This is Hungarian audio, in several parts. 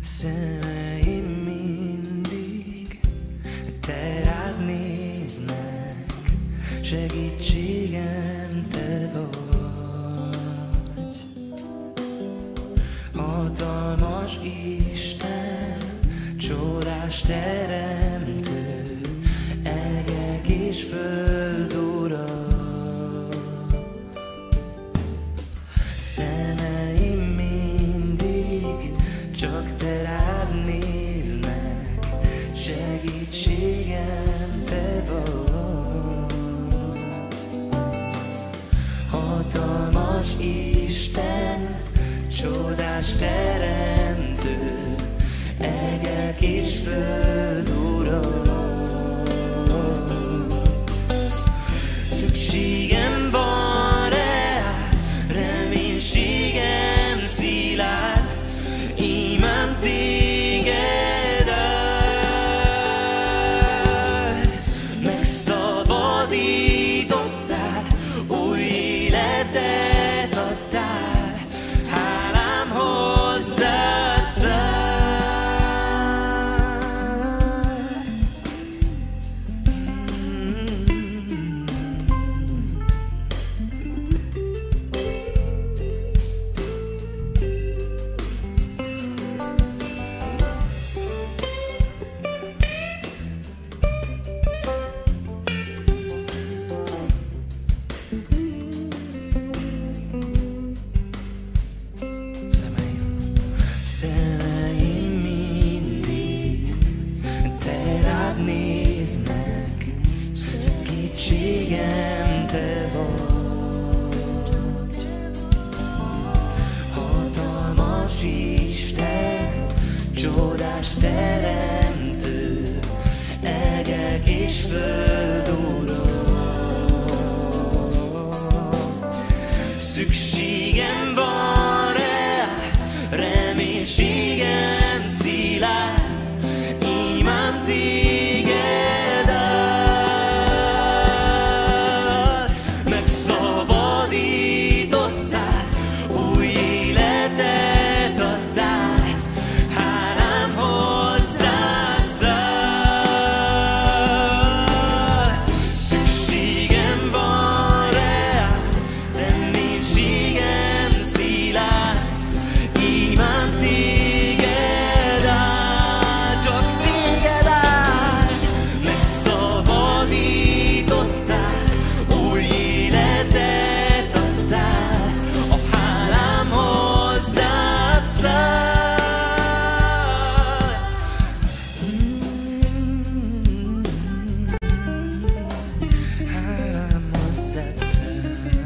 Szemeim mindig te rád néznek, segítségem te vagy. Hatalmas Isten, csodás teremtő, egek és föld ura. Szemeim mindig csak te rád néznek, segítségem te vagy. Hatalmas Isten, csodás teremtő, egek és föld ura. Szükségem van rád, reménységem szilárd, imám tégedet. Megszabadítottál, új életet adtál, hálám hozzád száll. Szemeim mindig te rád néznek, segítségem te vagy. Hatalmas Isten, csodás teremtő, egek és föld ura. Szükségem van rád, reménységem szilárd, imám tégedet. Megszabadítottál, új életet adtál, hálám hozzád száll. Szükségem van rád, reménységem szilárd, imám téged áll, csak téged áll. Megszabadítottál, új életet adtál, a hálám hozzád száll. Hálám hozzád száll.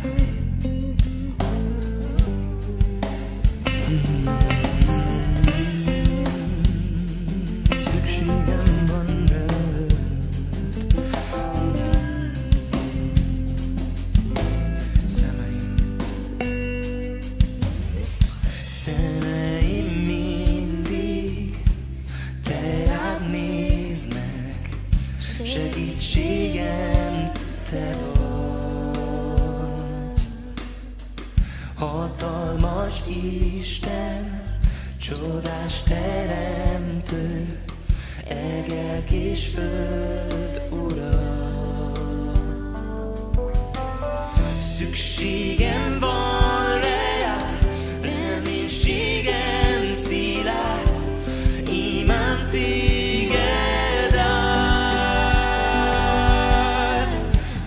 Szükségem van rád. Szemeim mindig te rád néznek, segítségem te vagy. Hatalmas Isten, csodás teremtő, egek és föld ura. Szükségem van rád, reménységem szilárd, imám téged áll.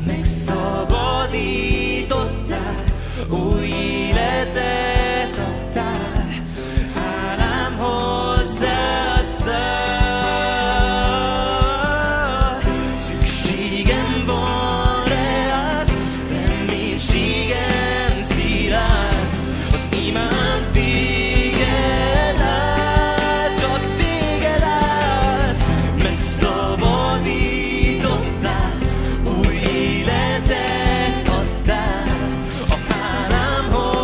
Megszabadítottál, új életet adtál, hálám hozzád száll. Szükségem van rád, reménységem szilárd, az imám téged áll, csak téged áll. Megszabadítottál, új életet adtál, a hálám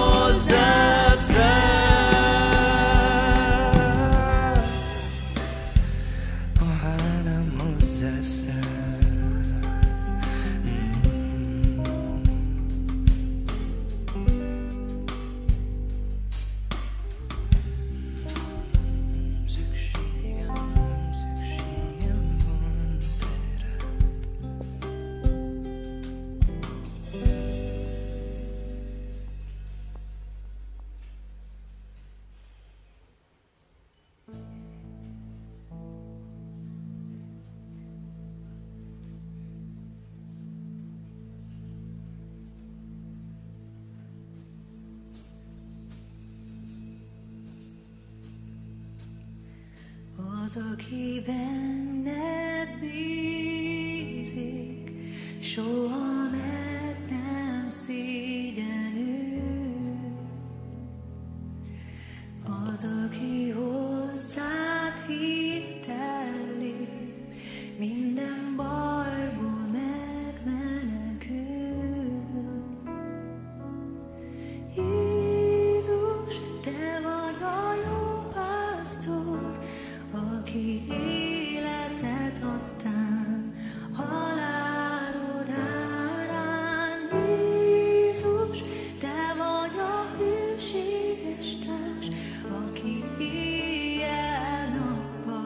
Az, aki benned bízik, soha meg nem szégyenül. Az, aki hozzád hittel lép, minden bajból megmenekül. Jézus, te vagy a jó pásztor, aki életet adtál halálod árán. Jézus, te vagy a hűséges társ, aki éjjel-nappal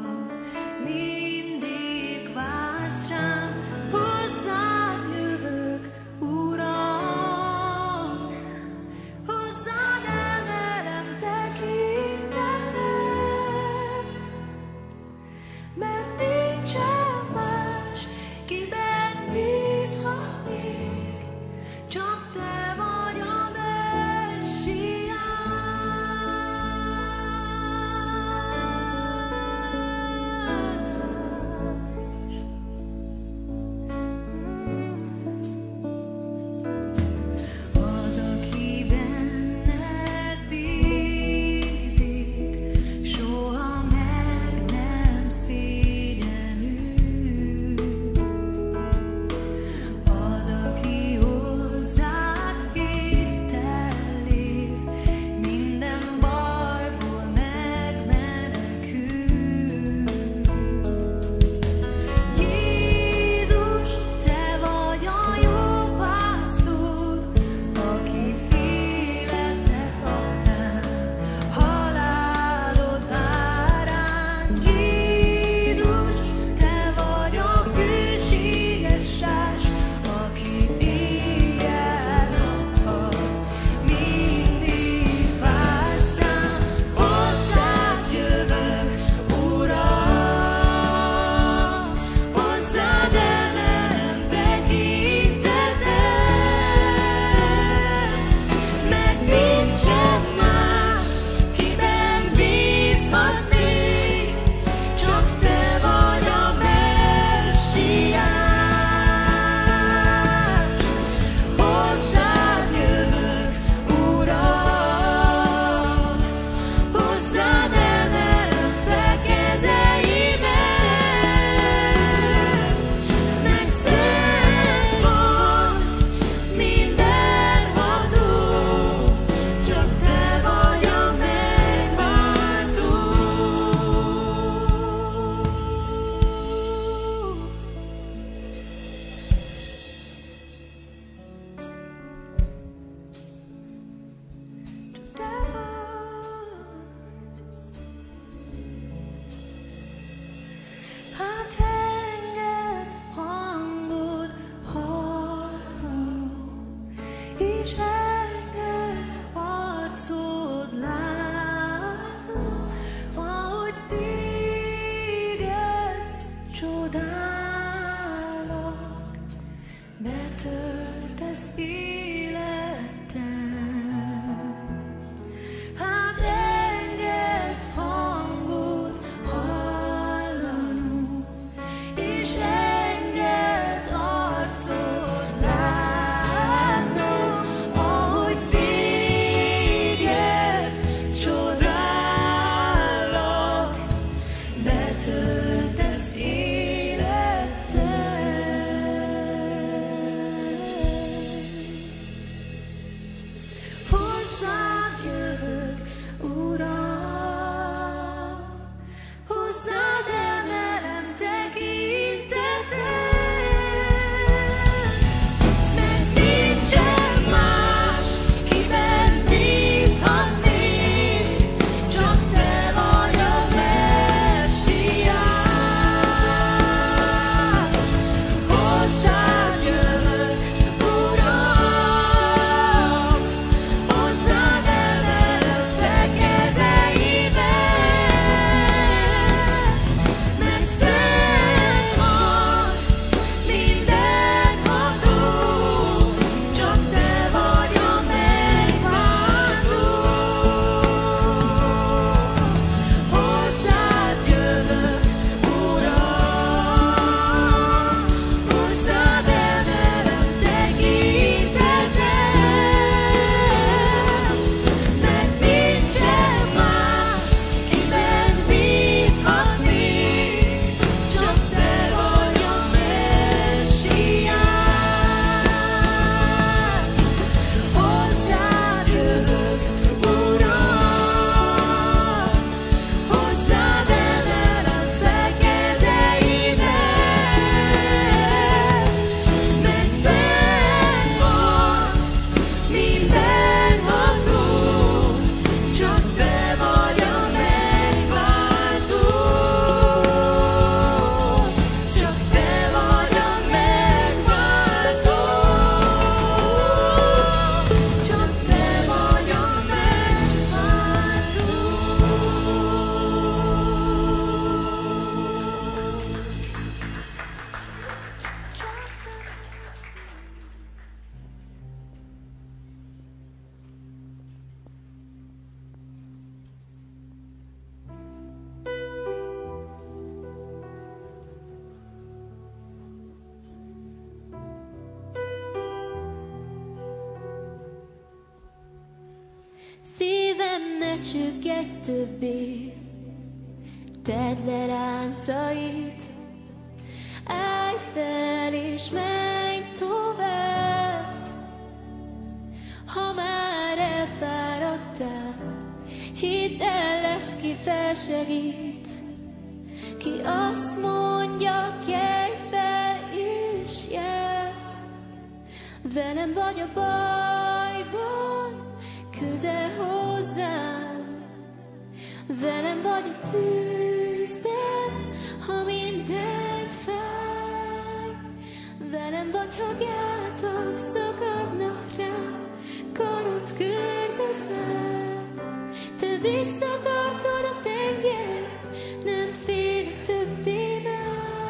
többé. Tedd le láncait, állj fel és menj tovább. Ha már elfáradtál, hidd el, lesz ki felsegít. Ki azt mondja, kelj fel és jár. Velem vagy a bajban, közel hozzám. Velem vagy a tűzben, ha minden fáj. Velem vagy, ha gátak szakadnak rám, karod körbezár. Te visszatartod a tengert, nem félek többé már.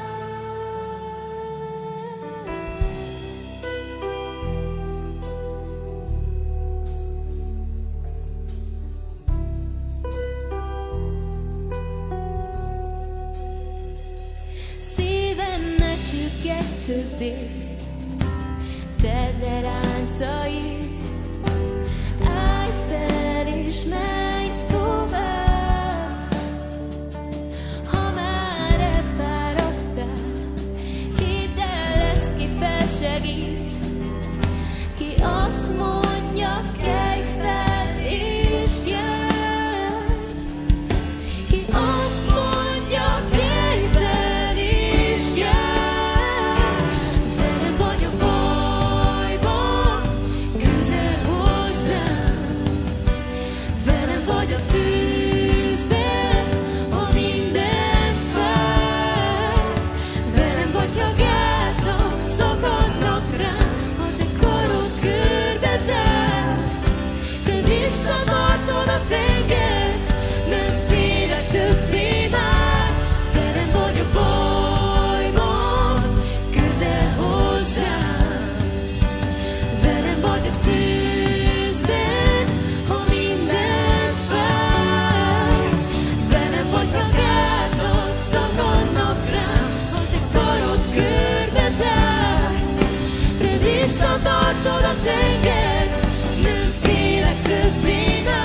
Szívem ne csüggedj többé, tedd le láncait, állj fel és menj tovább. Ha már elfáradtál, hidd el, lesz ki felsegít. Ki azt mondja, kelj fel és járj. Ki azt mondja, kelj fel és járj. Velem vagy a bajban, közel hozzám. Velem vagy a tűzben, ha minden fáj. Velem vagy, ha gátak szakadnak rám, ha te karod körbezár. Te visszatartod a tengert, nem félek többé már. Velem vagy a bajban, közel hozzám. Velem vagy a tűzben, ha minden fáj. Velem vagy, ha gátak szakadnak rám, ha te karod körbezár. Te visszatartod a tengert, nem félek többé már.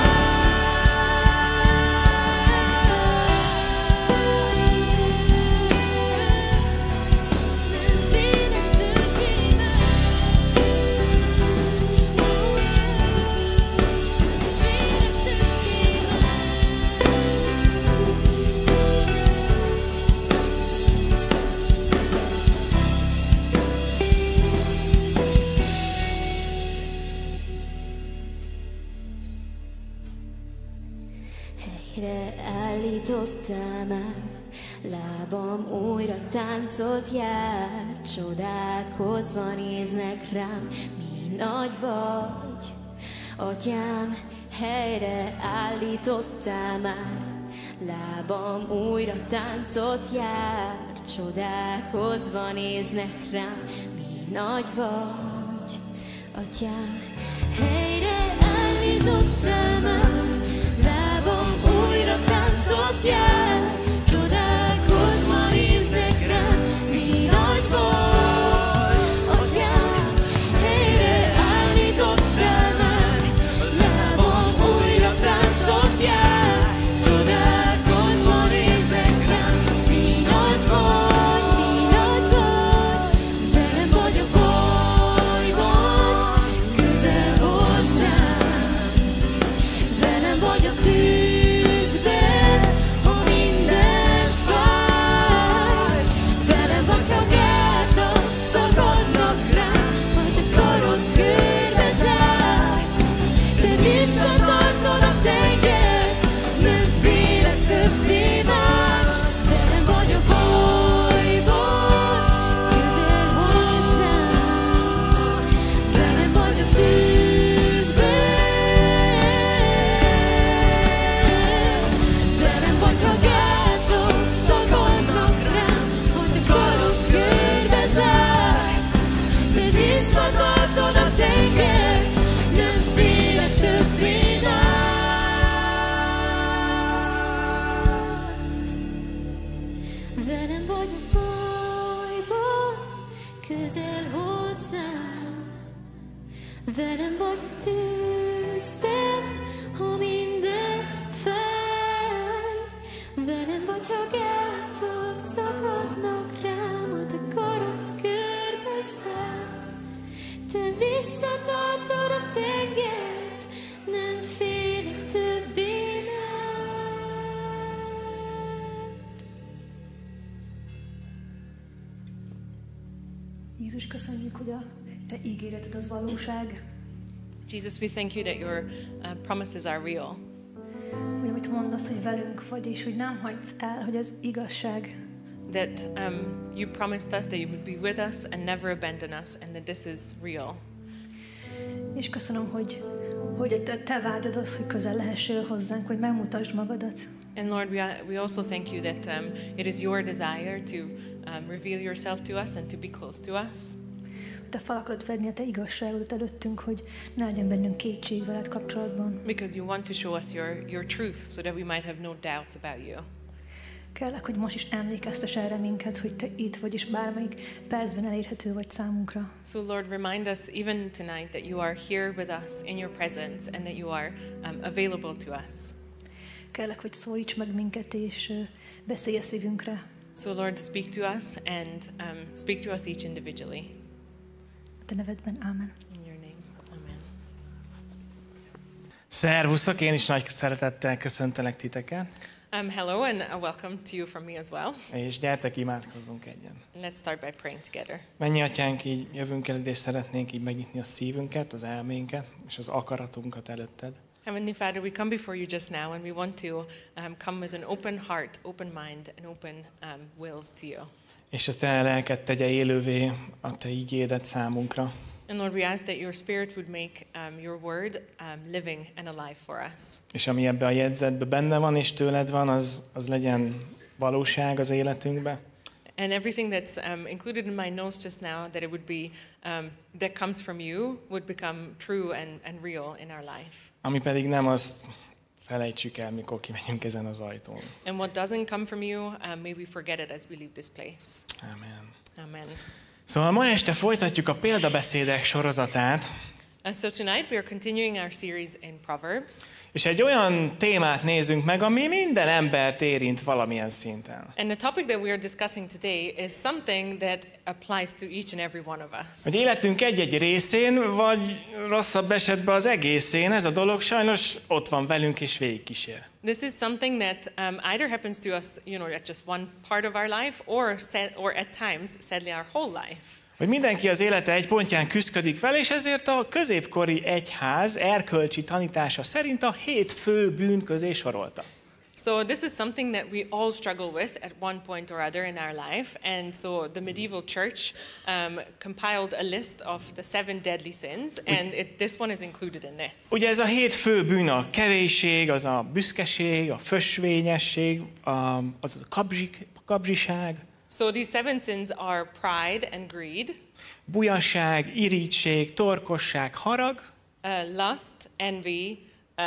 Nem félek többé már. Félek többé Helyre állítottál már, lábam újra táncot jár. Csodálkozva néznek rám, mi nagy vagy, atyám. Helyre állítottál már, lábam újra táncot jár. Csodálkozva néznek rám, mi nagy vagy, atyám. Helyre állítottál már, lábam újra táncot jár. Csodálkozva néznek rám, mi nagy vagy, atyám. Helyre állítottál már, lábam újra táncot jár. Csodálkozva néznek rám, mi nagy vagy, mi nagy vagy. Velem vagy a bajban, közel hozzám. Velem vagy a tűzben, ha minden fáj. Velem vagy, ha gátak szakadnak rám, ha te karod körbezár. Te visszatartod a tengert, nem félek többé már. Velem vagy a bajban, közel hozzám. Velem vagy a tűzben. Velem vagy, ha gátok szakadnak rám, ha te karod körbezár. Te visszatartod a tengert, nem félek többé már. Velem vagy a bajban, közel hozzám. Velem vagy a tűzben, ha minden fáj. Jézus, köszönjük, hogy a te ígéreted az valóság, Jesus, we thank you that your promises are real. hogy amit mondasz, hogy velünk vagy, és hogy nem hagysz el, hogy ez igazság. That you promised us that you would be with us and never abandon us, and that this is real. És köszönöm, hogy te vágyod az, hogy közel lehessél hozzánk, hogy megmutasd magadat. And Lord, we also thank you that it is your desire to reveal yourself to us and to be close to us. Te fel akarod fedni a te igazságodat előttünk, hogy ne legyen bennünk kétség veled kapcsolatban. Because you want to show us your truth so that we might have no doubts about you. Kérlek, hogy most is emlékeztes erre minket, hogy te itt vagy, és bármelyik percben elérhető vagy számunkra. So Lord, remind us even tonight that you are here with us in your presence and that you are available to us. Kérlek, hogy szólíts meg minket, és beszélj a szívünkre. So Lord, speak to us and speak to us each individually. A te nevedben, ámen. In your name, amen. Szervusztok, én is nagy szeretettel köszöntelek titeket, Hello and welcome to you from me as well. és gyertek, imádkozzunk egyen. Let's start by praying together. Mennyi atyánk, így jövünk el, és szeretnénk így megnyitni a szívünket, az elménket, és az akaratunkat előtted. Heavenly Father, we come before you just now and we want to come with an open heart, open mind, and open wills to you. És a te lelked tegye élővé a te ígédet számunkra. And Lord, we ask that your Spirit would make your word living and alive for us. És ami ebbe a jegyzetbe benne van, és tőled van, az legyen valóság az életünkbe. And everything that's included in my notes just now, that it would be, that comes from you, would become true and real in our life. Ami pedig nem, azt felejtsük el, mikor kimegyünk ezen az ajtón. And what doesn't come from you, may we forget it as we leave this place. Amen. Amen. Szóval ma este folytatjuk a példabeszédek sorozatát, So tonight we are continuing our series in Proverbs. és egy olyan témát nézünk meg, ami minden embert érint valamilyen szinten. And the topic that we are discussing today is something that applies to each and every one of us. Hogy életünk egy-egy részén, vagy rosszabb esetben az egészén, ez a dolog sajnos ott van velünk és végigkísér. This is something that either happens to us, at just one part of our life, or at times, sadly, our whole life. Hogy mindenki az élete egy pontján küszködik vele, és ezért a középkori egyház erkölcsi tanítása szerint a 7 fő bűn közé sorolta. So this is something that we all struggle with at one point or other in our life, and so the medieval church compiled a list of the 7 deadly sins, and this one is included in this. Ugye ez a 7 fő bűn a kevéség, az a büszkeség, a fösvényesség, az a kapzsiság, So these 7 sins are pride and greed, bujaság, irigység, torkosság, harag, lust, envy,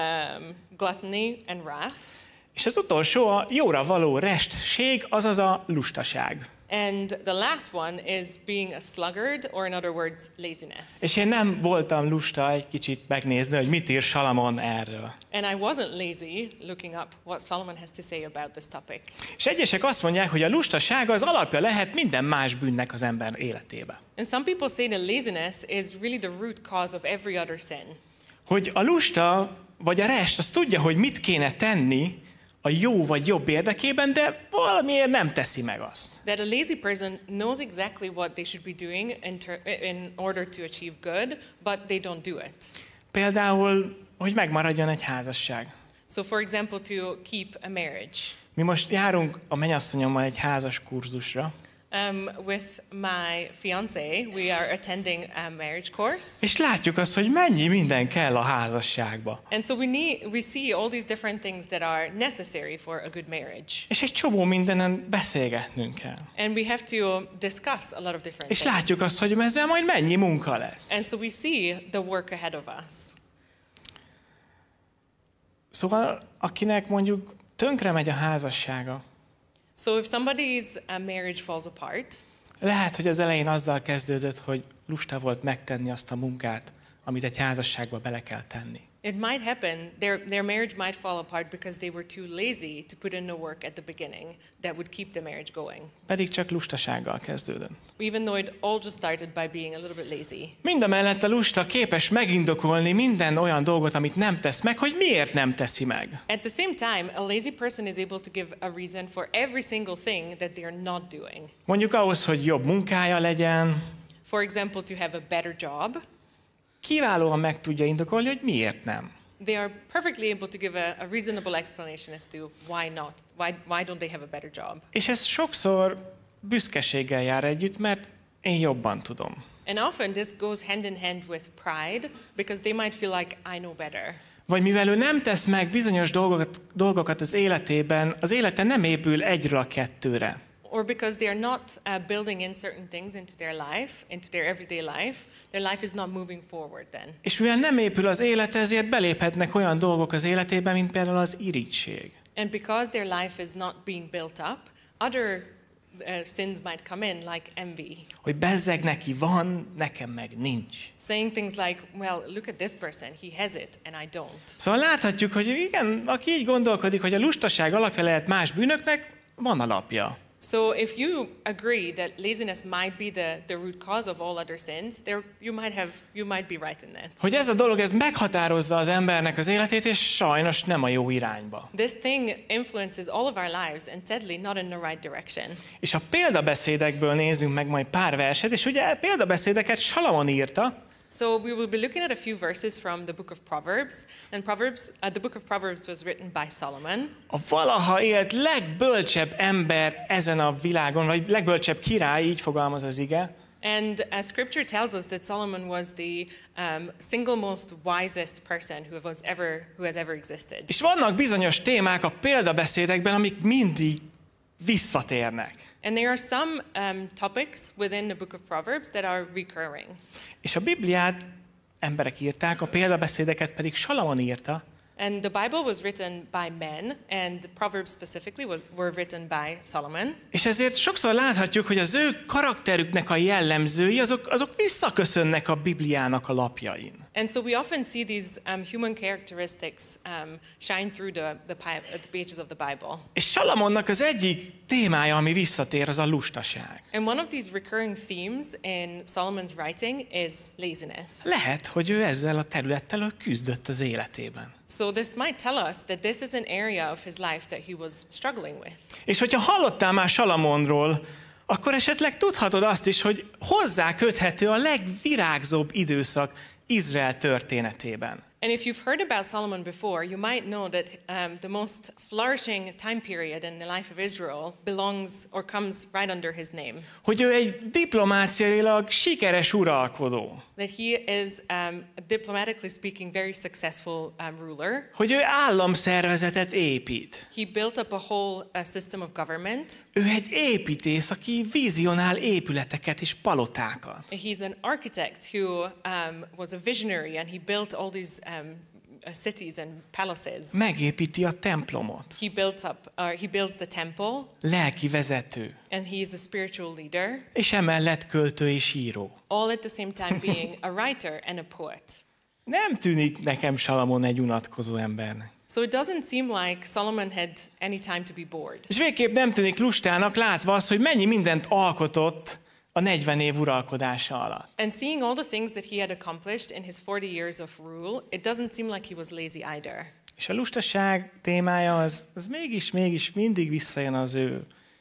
gluttony, and wrath. és az utolsó a jóra való restség, azaz a lustaság. And the last one is being a sluggard, or in other words, laziness. És én nem voltam lusta egy kicsit megnézni, hogy mit ír Salamon erről. And I wasn't lazy looking up what Solomon has to say about this topic. És egyesek azt mondják, hogy a lustaság az alapja lehet minden más bűnnek az ember életébe. And some people say that laziness is really the root cause of every other sin. Hogy a lusta vagy a rest, az tudja, hogy mit kéne tenni a jó vagy jobb érdekében, de valamiért nem teszi meg azt. That a lazy person knows exactly what they should be doing in order to achieve good, but they don't do it. Például, hogy megmaradjon egy házasság. So for example, to keep a marriage. Mi most járunk a mennyasszonyommal egy házas kurzusra, With my fiancé, we are attending a marriage course. és látjuk azt, hogy mennyi minden kell a házasságba. And so we see all these different things that are necessary for a good marriage. És egy csomó mindenen beszélgetnünk kell. And we have to discuss a lot of different És things. látjuk azt, hogy ezzel majd mennyi munka lesz. And so we see the work ahead of us. Szóval, akinek mondjuk tönkre megy a házassága, So if somebody's marriage falls apart, lehet, hogy az elején azzal kezdődött, hogy lusta volt megtenni azt a munkát, amit egy házasságba bele kell tenni. it might happen, their marriage might fall apart because they were too lazy to put in the work at the beginning that would keep the marriage going. Pedig csak lustasággal kezdődött. Even though it all just started by being a little bit lazy. Mindamellett a lusta képes megindokolni minden olyan dolgot, amit nem tesz meg, hogy miért nem teszi meg. At the same time, a lazy person is able to give a reason for every single thing that they are not doing. Mondjuk ahhoz, hogy jobb munkája legyen, For example, to have a better job. kiválóan meg tudja indokolni, hogy miért nem. They are perfectly able to give a reasonable explanation as to why not, why don't they have a better job. És ez sokszor büszkeséggel jár együtt, mert én jobban tudom. And often this goes hand in hand with pride because they might feel like I know better. Vagy mivel ő nem tesz meg bizonyos dolgokat az életében, az élete nem épül egyről a kettőre. Or because they are not building in certain things into their life, into their everyday life, their life is not moving forward then. És mivel nem épül az élete, ezért beléphetnek olyan dolgok az életében, mint például az irigység. And because their life is not being built up, other sins might come in, like envy. Hogy bezzeg neki van, nekem meg nincs. Saying things like, well, look at this person, he has it, and I don't. Szóval láthatjuk, hogy igen, aki így gondolkodik, hogy a lustaság alapja lehet más bűnöknek, van alapja. So if you agree that laziness might be the root cause of all other sins, you might be right in that. Hogy ez a dolog, ez meghatározza az embernek az életét, és sajnos nem a jó irányba. This thing influences all of our lives and sadly not in the right direction. És a példabeszédekből nézzünk meg majd pár verset, és ugye példabeszédeket Salamon írta. So we will be looking at a few verses from the book of Proverbs. And the book of Proverbs was written by Solomon. A valaha élt legbölcsebb ember ezen a világon, vagy legbölcsebb király, így fogalmaz az ige. And Scripture tells us that Solomon was the single most wisest person who has ever existed. És vannak bizonyos témák a példabeszédekben, amik mindig visszatérnek. And there are some topics within the book of Proverbs that are recurring. És a Bibliát emberek írták, a példabeszédeket pedig Salamon írta. And the Bible was written by men, and Proverbs specifically were written by Solomon. És ezért sokszor láthatjuk, hogy az ő karakterüknek a jellemzői, azok visszaköszönnek a Bibliának a lapjain. And so we often see these human characteristics shine through the pages of the Bible. És Salamonnak az egyik témája, ami visszatér, az a lustaság. And one of these recurring themes in Solomon's writing is laziness. Lehet, hogy ő ezzel a területtel küzdött az életében. So this might tell us that this is an area of his life that he was struggling with. És hogyha hallottál már Salamonról, akkor esetleg tudhatod azt is, hogy hozzá köthető a legvirágzóbb időszak Izrael történetében. And if you've heard about Solomon before, you might know that the most flourishing time period in the life of Israel belongs or comes right under his name. Hogy ő egy diplomáciailag sikeres uralkodó. That he is, diplomatically speaking, very successful ruler. Hogy ő államszervezetet épít. He built up a whole system of government. Ő egy építész, aki vizionál épületeket és palotákat. He's an architect who was a visionary, and he built all these cities and palaces. Megépíti a templomot. He builds the temple. Lelki vezető. And he is a spiritual leader. És emellett költő és író. All at the same time being a writer and a poet. Nem tűnik nekem Salamon egy unatkozó embernek. So it doesn't seem like Solomon had any time to be bored. És végképp nem tűnik lustának látva az, hogy mennyi mindent alkotott a 40 év uralkodása alatt. And seeing all the things that he had accomplished in his 40 years of rule, it doesn't seem like he was lazy either. És a lustaság témája az mégis mindig visszajön az ő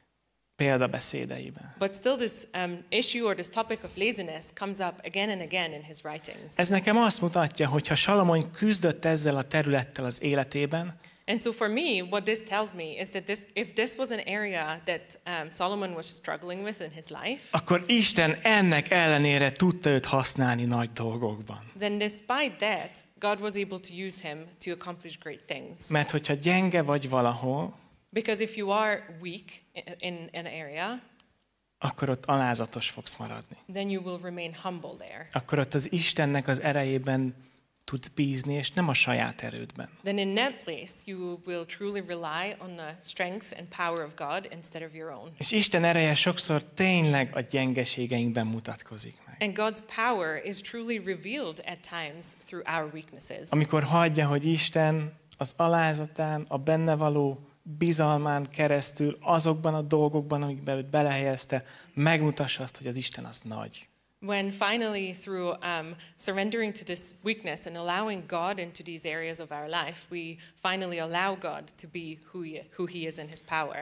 példabeszédeiben. But still this issue or this topic of laziness comes up again and again in his writings. Ez nekem azt mutatja, hogy ha Salamon küzdött ezzel a területtel az életében, And so for me, what this tells me is that if this was an area that Solomon was struggling with in his life, akkor Isten ennek ellenére tudta őt használni nagy dolgokban. then despite that, God was able to use him to accomplish great things. Mert hogyha gyenge vagy valahol, Because if you are weak in an area, akkor ott alázatos fogsz maradni. then you will remain humble there. Akkor ott az Istennek az erejében tudsz bízni, és nem a saját erődben. Then in that place, you will truly rely on the strength and power of God instead of your own. És Isten ereje sokszor tényleg a gyengeségeinkben mutatkozik meg. And God's power is truly revealed at times through our weaknesses. Amikor hagyja, hogy Isten az alázatán, a benne való bizalmán keresztül, azokban a dolgokban, amikben őt belehelyezte, megmutassa azt, hogy az Isten az nagy. When finally, through surrendering to this weakness and allowing God into these areas of our life, we finally allow God to be who he is in his power.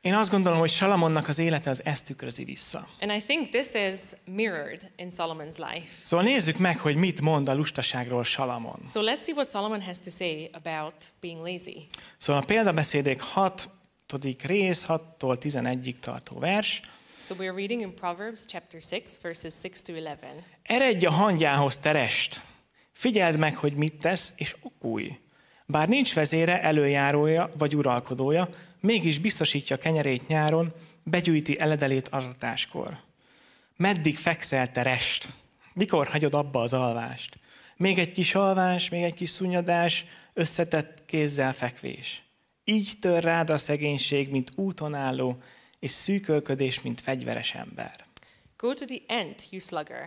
Én azt gondolom, hogy Salamonnak az élete az ezt tükrözi vissza. And I think this is mirrored in Solomon's life. Szóval nézzük meg, hogy mit mond a lustaságról Salamon. So let's see what Solomon has to say about being lazy. Szóval a példabeszédek 6. rész, 6-tól 11-ig tartó vers. So we're reading in Proverbs chapter 6, verses 6 to 11. Eredj a hangyához, te rest! Figyeld meg, hogy mit tesz, és okulj! Bár nincs vezére, előjárója vagy uralkodója, mégis biztosítja kenyerét nyáron, begyűjti eledelét aratáskor. Meddig fekszel, te rest? Mikor hagyod abba az alvást? Még egy kis alvás, még egy kis szunnyadás, összetett kézzel fekvés. Így tör rád a szegénység, mint úton álló, és szűkölködés, mint fegyveres ember. Go to the end, you sluggard.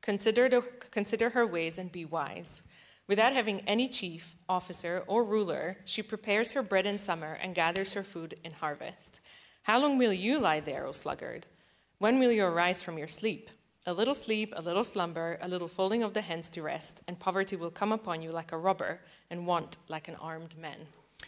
Consider her ways and be wise. Without having any chief, officer, or ruler, she prepares her bread in summer and gathers her food in harvest. How long will you lie there, O sluggard? When will you arise from your sleep? A little slumber, a little folding of the hands to rest, and poverty will come upon you like a robber, and want like an armed man.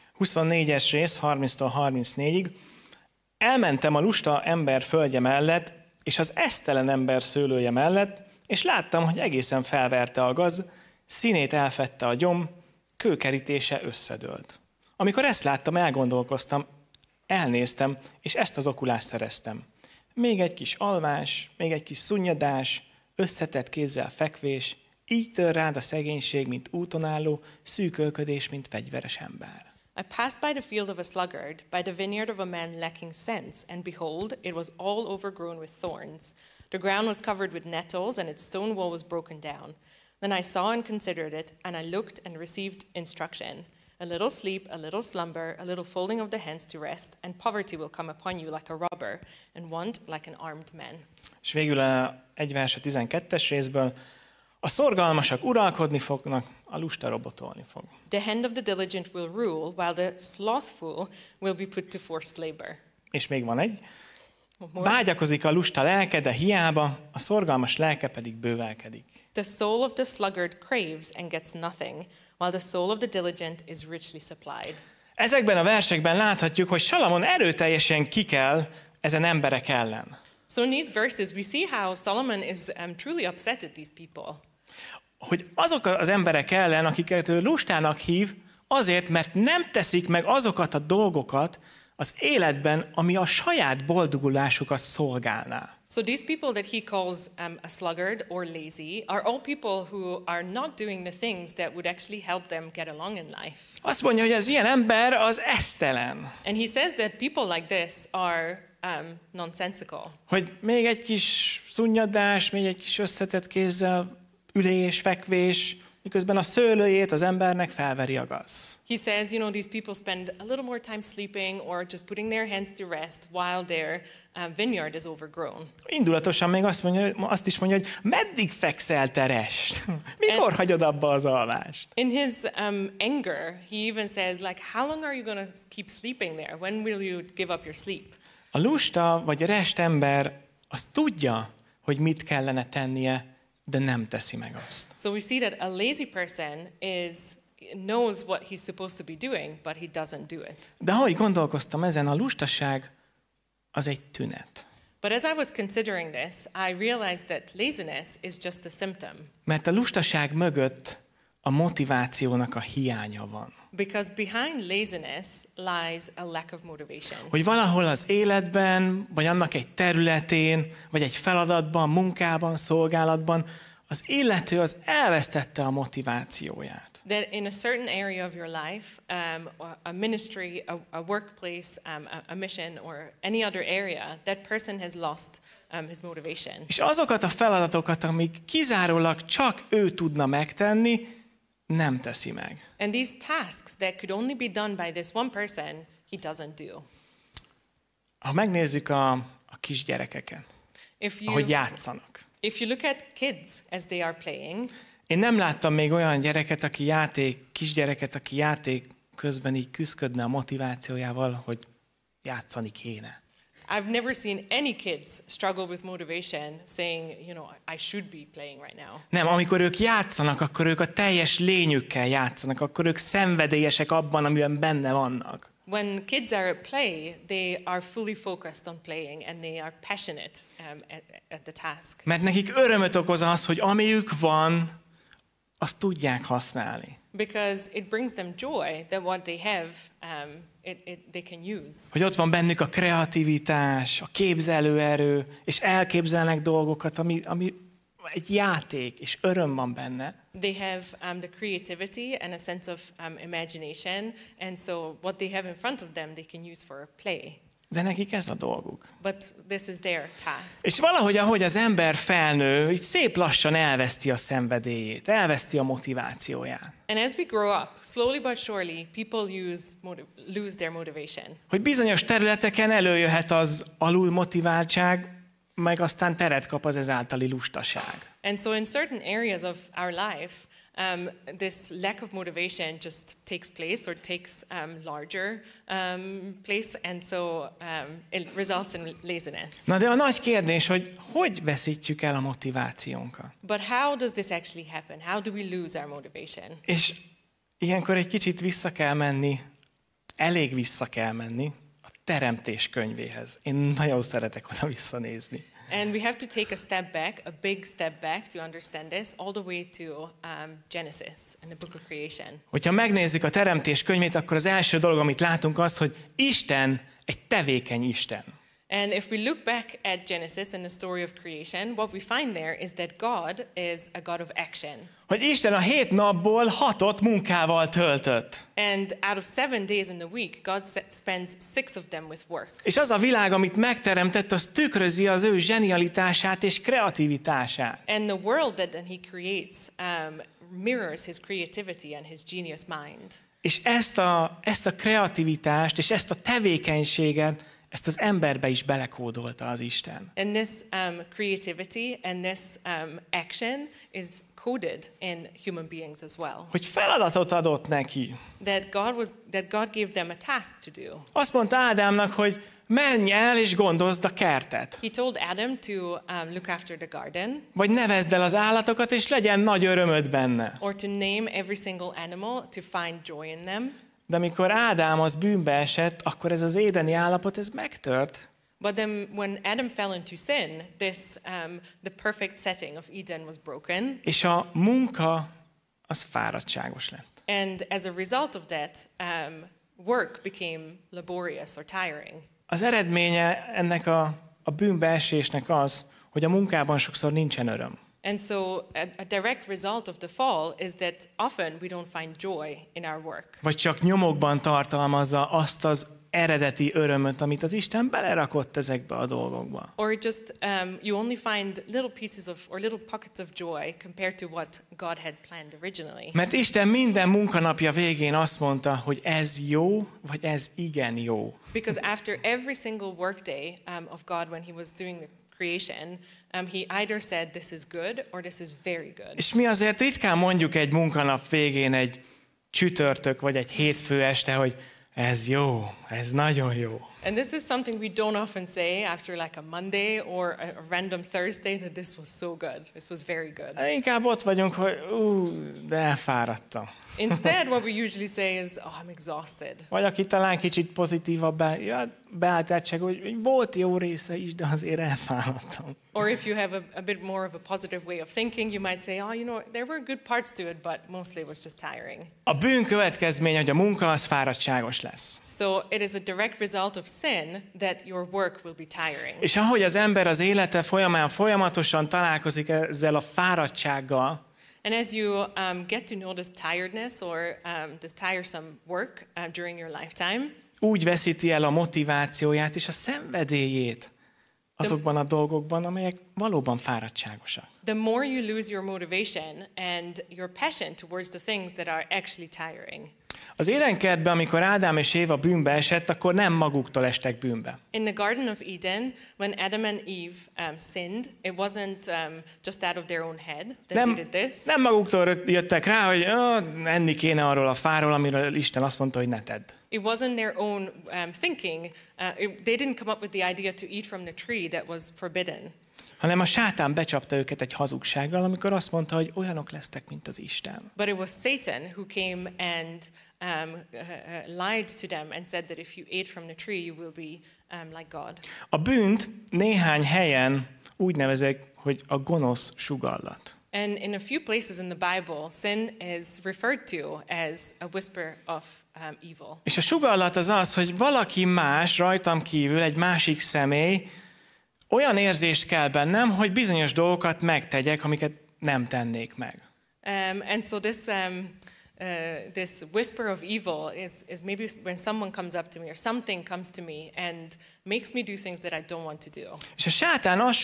24-es rész, 30-tól 34-ig. Elmentem a lusta ember földje mellett, és az esztelen ember szőlője mellett, és láttam, hogy egészen felverte a gaz, színét elfette a gyom, kőkerítése összedőlt. Amikor ezt láttam, elgondolkoztam, elnéztem, és ezt az okulást szereztem. Még egy kis alvás, még egy kis szunnyadás, összetett kézzel fekvés, így tör rád a szegénység, mint úton álló, szűkölködés, mint fegyveres ember. I passed by the field of a sluggard, by the vineyard of a man lacking sense, and behold, it was all overgrown with thorns. The ground was covered with nettles, and its stone wall was broken down. Then I saw and considered it, and I looked and received instruction. A little sleep, a little slumber, a little folding of the hands to rest, and poverty will come upon you like a robber, and want like an armed man. És végül egy vers a 12-es részből, a szorgalmasak uralkodni fognak, a lusta robotolni fog. The hand of the diligent will rule, while the slothful will be put to forced labor. És még van egy. Vágyakozik a lusta lelke, de hiába, a szorgalmas lelke pedig bővelkedik. The soul of the sluggard craves and gets nothing, while the soul of the diligent is richly supplied. Ezekben a versekben láthatjuk, hogy Salamon erőteljesen kikel ezen emberek ellen. So in these verses we see how Solomon is truly upset at these people. Hogy azok az emberek ellen, akiket ő lustának hív, azért, mert nem teszik meg azokat a dolgokat az életben, ami a saját boldogulásukat szolgálná. So these people that he calls a sluggard or lazy are all people who are not doing the things that would actually help them get along in life. Azt mondja, hogy az ilyen ember az esztelen. And he says that people like this are nonsensical. Hogy még egy kis szunnyadás, még egy kis összetett kézzel ülés, fekvés, miközben a szőlőjét az embernek felveri a gaz. He says, these people spend a little more time sleeping or just putting their hands to rest while their vineyard is overgrown. Indulatosan még azt is mondja, hogy meddig fekszel, te rest? Mikor hagyod abba az alvást? In his anger, he even says, how long are you going to keep sleeping there? When will you give up your sleep? A lusta vagy rest ember az tudja, hogy mit kellene tennie, de nem teszi meg azt. So we see that a lazy person knows what he's supposed to be doing, but he doesn't do it. De ahogy gondolkoztam ezen, a lustaság az egy tünet. But as I was considering this, I realized that laziness is just a symptom. Mert a lustaság mögött a motivációnak a hiánya van. Because behind laziness lies a lack of motivation. Hogy valahol az életben, vagy annak egy területén, vagy egy feladatban, munkában, szolgálatban az illető az elvesztette a motivációját. That in a certain area of your life, a ministry, a workplace, a mission, or any other area, that person has lost his motivation. És azokat a feladatokat, amik kizárólag csak ő tudna megtenni, nem teszi meg. And these tasks that could only be done by this one person, he doesn't do. Ha megnézzük a kisgyerekeken, ahogy játszanak. If you look at kids as they are playing, én nem láttam még olyan gyereket, kisgyereket, aki játék közben így küszködne a motivációjával, hogy játszani kéne. I've never seen any kids struggle with motivation saying, you know, I should be playing right now. Nem, amikor ők játszanak, akkor ők a teljes lényükkel játszanak, akkor ők szenvedélyesek abban, amiben benne vannak. When kids are at play, they are fully focused on playing and they are passionate at the task. Mert nekik örömöt okoz az, hogy amiük van, azt tudják használni. Because it brings them joy that what they have, they can use. Hogy ott van bennük a kreativitás, a képzelőerő, és elképzelnek dolgokat, ami egy játék, és öröm van benne. They have the creativity and a sense of imagination, and so what they have in front of them, they can use for a play. De nekik ez a dolguk. But this is their task. És valahogy, ahogy az ember felnő, így szép lassan elveszti a szenvedélyét, elveszti a motivációját. And as we grow up, slowly but surely, people lose their motivation. Hogy bizonyos területeken előjöhet az alulmotiváltság, meg aztán teret kap az ezáltali lustaság. And so in certain areas of our life, this lack of motivation just takes place or takes larger place, and so it results in laziness. Na de a nagy kérdés, hogy veszítjük el a motivációnkat? But how does this actually happen? How do we lose our motivation? És ilyenkor egy kicsit vissza kell menni, elég vissza kell menni a Teremtés könyvéhez. Én nagyon szeretek oda visszanézni. And we have to take a step back, a big step back to understand this, all the way to Genesis and the book of creation. Hogyha megnézzük a Teremtés könyvét, akkor az első dolog, amit látunk az, hogy Isten egy tevékeny Isten. And if we look back at Genesis and the story of creation, what we find there is that God is a God of action. Hogy Isten a 7 napból 6-ot munkával töltött. And out of 7 days in the week, God spends 6 of them with work. És az a világ, amit megteremtett, az tükrözi az ő zsenialitását és kreativitását. And the world that then he creates mirrors his creativity and his genius mind. És ezt a kreativitást és ezt a tevékenységet, ezt az emberbe is belekódolta az Isten. And this creativity and this action is coded in human beings as well. Hogy feladatot adott neki. That God gave them a task to do. Azt mondta Ádámnak, hogy menj el és gondozd a kertet. He told Adam to look after the garden. Vagy nevezd el az állatokat, és legyen nagy örömöd benne. Or to name every single animal to find joy in them. De amikor Ádám az bűnbe esett, akkor ez az édeni állapot, ez megtört. But then when Adam fell into sin, the perfect setting of Eden was broken. És a munka az fáradtságos lett. And as a result of that, work became laborious or tiring. Az eredménye ennek a bűnbeesésnek az, hogy a munkában sokszor nincsen öröm. And so a direct result of the fall is that often we don't find joy in our work. Vagy csak nyomokban tartalmazza azt az eredeti örömöt, amit az Isten belerakott ezekbe a dolgokba. Or just you only find little pieces of or little pockets of joy compared to what God had planned originally. Mert Isten minden munkanapja végén azt mondta, hogy ez jó, vagy ez igen jó. Because after every single workday of God when he was doing the creation, he either said this is good or this is very good. És mi azért ritkán mondjuk egy munkanap végén, egy csütörtök vagy egy hétfő este, hogy ez jó, ez nagyon jó. And this is something we don't often say after like a Monday or a random Thursday that this was so good. This was very good. Inkább ott vagyunk, hogy de elfáradtam. Instead, what we usually say is, oh, I'm exhausted. Vagy aki talán kicsit pozitívabb beálltátság, hogy volt jó része is, de azért elfáradtam. Or if you have a bit more of a positive way of thinking, you might say, oh, you know, there were good parts to it, but mostly it was just tiring. A bűn következménye, hogy a munka az fáradtságos lesz. So it is a direct result of sin that your work will be tiring. És ahogy az ember az élete folyamán folyamatosan találkozik ezzel a fáradtsággal, and as you get to know this tiredness or this tiresome work during your lifetime, úgy veszíti el a motivációját és a szenvedélyét azokban a dolgokban, amelyek valóban fáradtságosak. The more you lose your motivation and your passion towards the things that are actually tiring. Az édenkertben, amikor Ádám és Éva bűnbe esett, akkor nem maguktól estek bűnbe. In the Garden of Eden, when Adam and Eve sinned, it wasn't just out of their own head that they did this. Nem maguktól jöttek rá, hogy enni kéne arról a fáról, amiről Isten azt mondta, hogy ne tedd. It wasn't their own thinking. They didn't come up with the idea to eat from the tree that was forbidden. Hanem a sátán becsapta őket egy hazugsággal, amikor azt mondta, hogy olyanok lesztek, mint az Isten. But it was Satan who came and lied to them and said that if you ate from the tree, you will be like God. A bűnt néhány helyen úgy nevezik, hogy a gonosz sugallat. And in a few places in the Bible, sin is referred to as a whisper of evil. És a sugallat az az, hogy valaki más rajtam kívül, egy másik személy, olyan érzést kell bennem, hogy bizonyos dolgokat megtegyek, amiket nem tennék meg. And so this whisper of evil is maybe when someone comes up to me or something comes to me and makes me do things that I don't want to do. És a sátán azt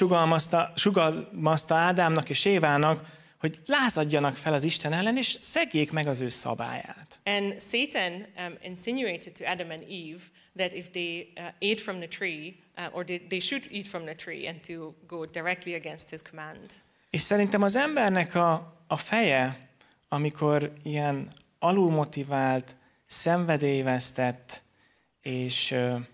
sugalmazta Ádámnak és Évának, hogy lázadjanak fel az Isten ellen, és szegjék meg az ő szabályát. And Satan insinuated to Adam and Eve that if they ate from the tree, or they should eat from the tree and to go directly against his command. És szerintem az embernek a feje, amikor ilyen alulmotivált, szenvedélyvesztett és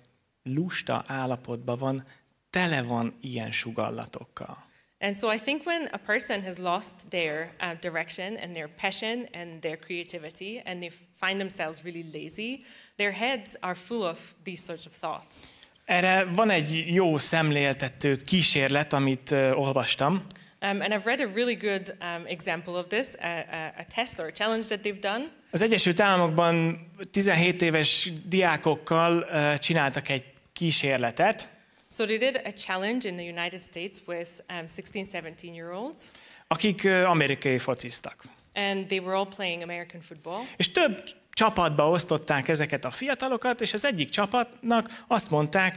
lusta állapotban van, tele van ilyen sugallatokkal. And so I think when a person has lost their direction and their passion and their creativity and they find themselves really lazy, their heads are full of these sorts of thoughts. Erre van egy jó szemléltető kísérlet, amit olvastam. And I've read a really good example of this, a test or a challenge that they've done. Az Egyesült Államokban 17 éves diákokkal csináltak egy kísérletet, So they did a challenge in the United States with 16-17-year-olds. akik amerikai fociztak. And they were all playing American football. És több csapatba osztották ezeket a fiatalokat, és az egyik csapatnak azt mondták,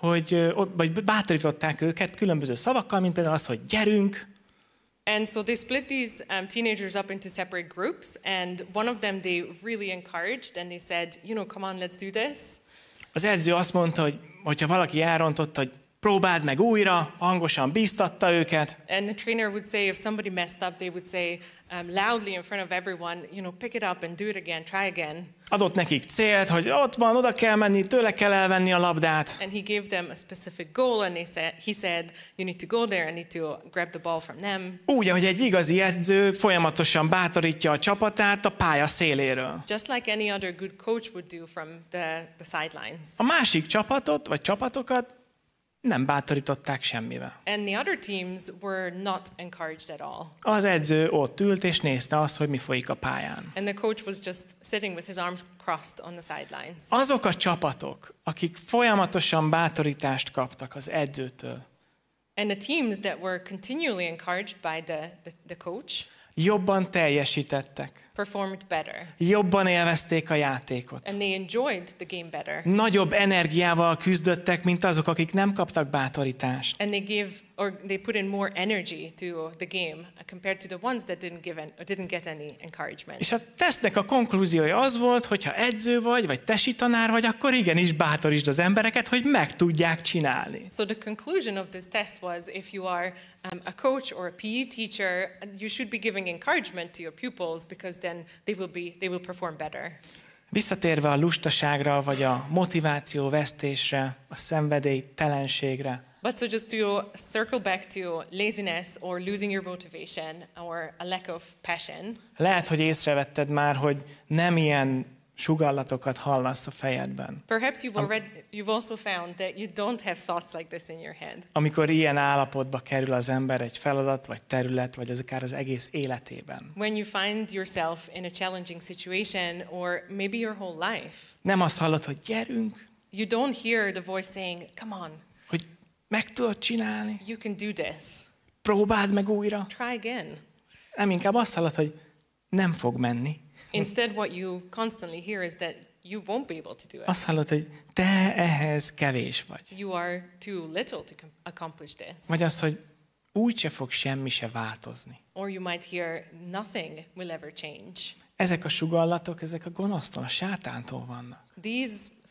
vagy bátorították őket különböző szavakkal, mint például az, hogy gyerünk. And so they split these teenagers up into separate groups, and one of them they really encouraged, and they said, come on, let's do this. Az edző azt mondta, hogy hogyha valaki elrontott, hogy próbáld meg újra, hangosan bíztatta őket. And the trainer would say, if somebody messed up, they would say loudly in front of everyone, pick it up and do it again, try again. Adott nekik célt, hogy ott van, oda kell menni, tőle kell elvenni a labdát. And he gave them a specific goal, and he said, you need to go there and need to grab the ball from them. Úgy, ahogy egy igazi edző folyamatosan bátorítja a csapatát a pálya széléről. Just like any other good coach would do from the sidelines. A másik csapatot, vagy csapatokat nem bátorították semmivel. And the other teams were not encouraged at all. Az edző ott ült és nézte azt, hogy mi folyik a pályán. And the coach was just sitting with his arms crossed on the sidelines. Azok a csapatok, akik folyamatosan bátorítást kaptak az edzőtől, And the teams that were continually encouraged by the coach jobban teljesítettek, performed better. jobban élvezték a játékot. And they enjoyed the game better. Nagyobb energiával küzdöttek, mint azok, akik nem kaptak bátorítást. And they put in more energy to the game compared to the ones that didn't get any encouragement. És a tesztnek a konklúziója az volt, hogy ha edző vagy tesi tanár vagy, akkor igenis bátorítsd az embereket, hogy meg tudják csinálni. So the conclusion of this test was, if you are a coach or a PE teacher, you should be giving encouragement to your pupils, because then they will perform better. Visszatérve a lustaságra, vagy a motiváció vesztésre, a szenvedélytelenségre. But so just to circle back to laziness or losing your motivation or a lack of passion. Lehet, hogy észrevetted már, hogy nem ilyen sugallatokat hallasz a fejedben. Perhaps you've also found that you don't have thoughts like this in your head. Amikor ilyen állapotba kerül az ember egy feladat, vagy terület, vagy akár az egész életében. When you find yourself in a challenging situation, or maybe your whole life. Nem azt hallod, hogy gyerünk, You don't hear the voice saying, come on, hogy meg tudod csinálni, you can do this. próbáld meg újra. Try again. Nem, inkább azt hallod, hogy nem fog menni. Instead, what you constantly hear is that you won't be able to do it. Azt hallod, hogy te ehhez kevés vagy. You are too little to accomplish this. Vagy az, hogy úgyse fog semmi se változni. Or you might hear, nothing will ever change. Ezek a sugallatok, ezek a gonosztól, a sátántól vannak. These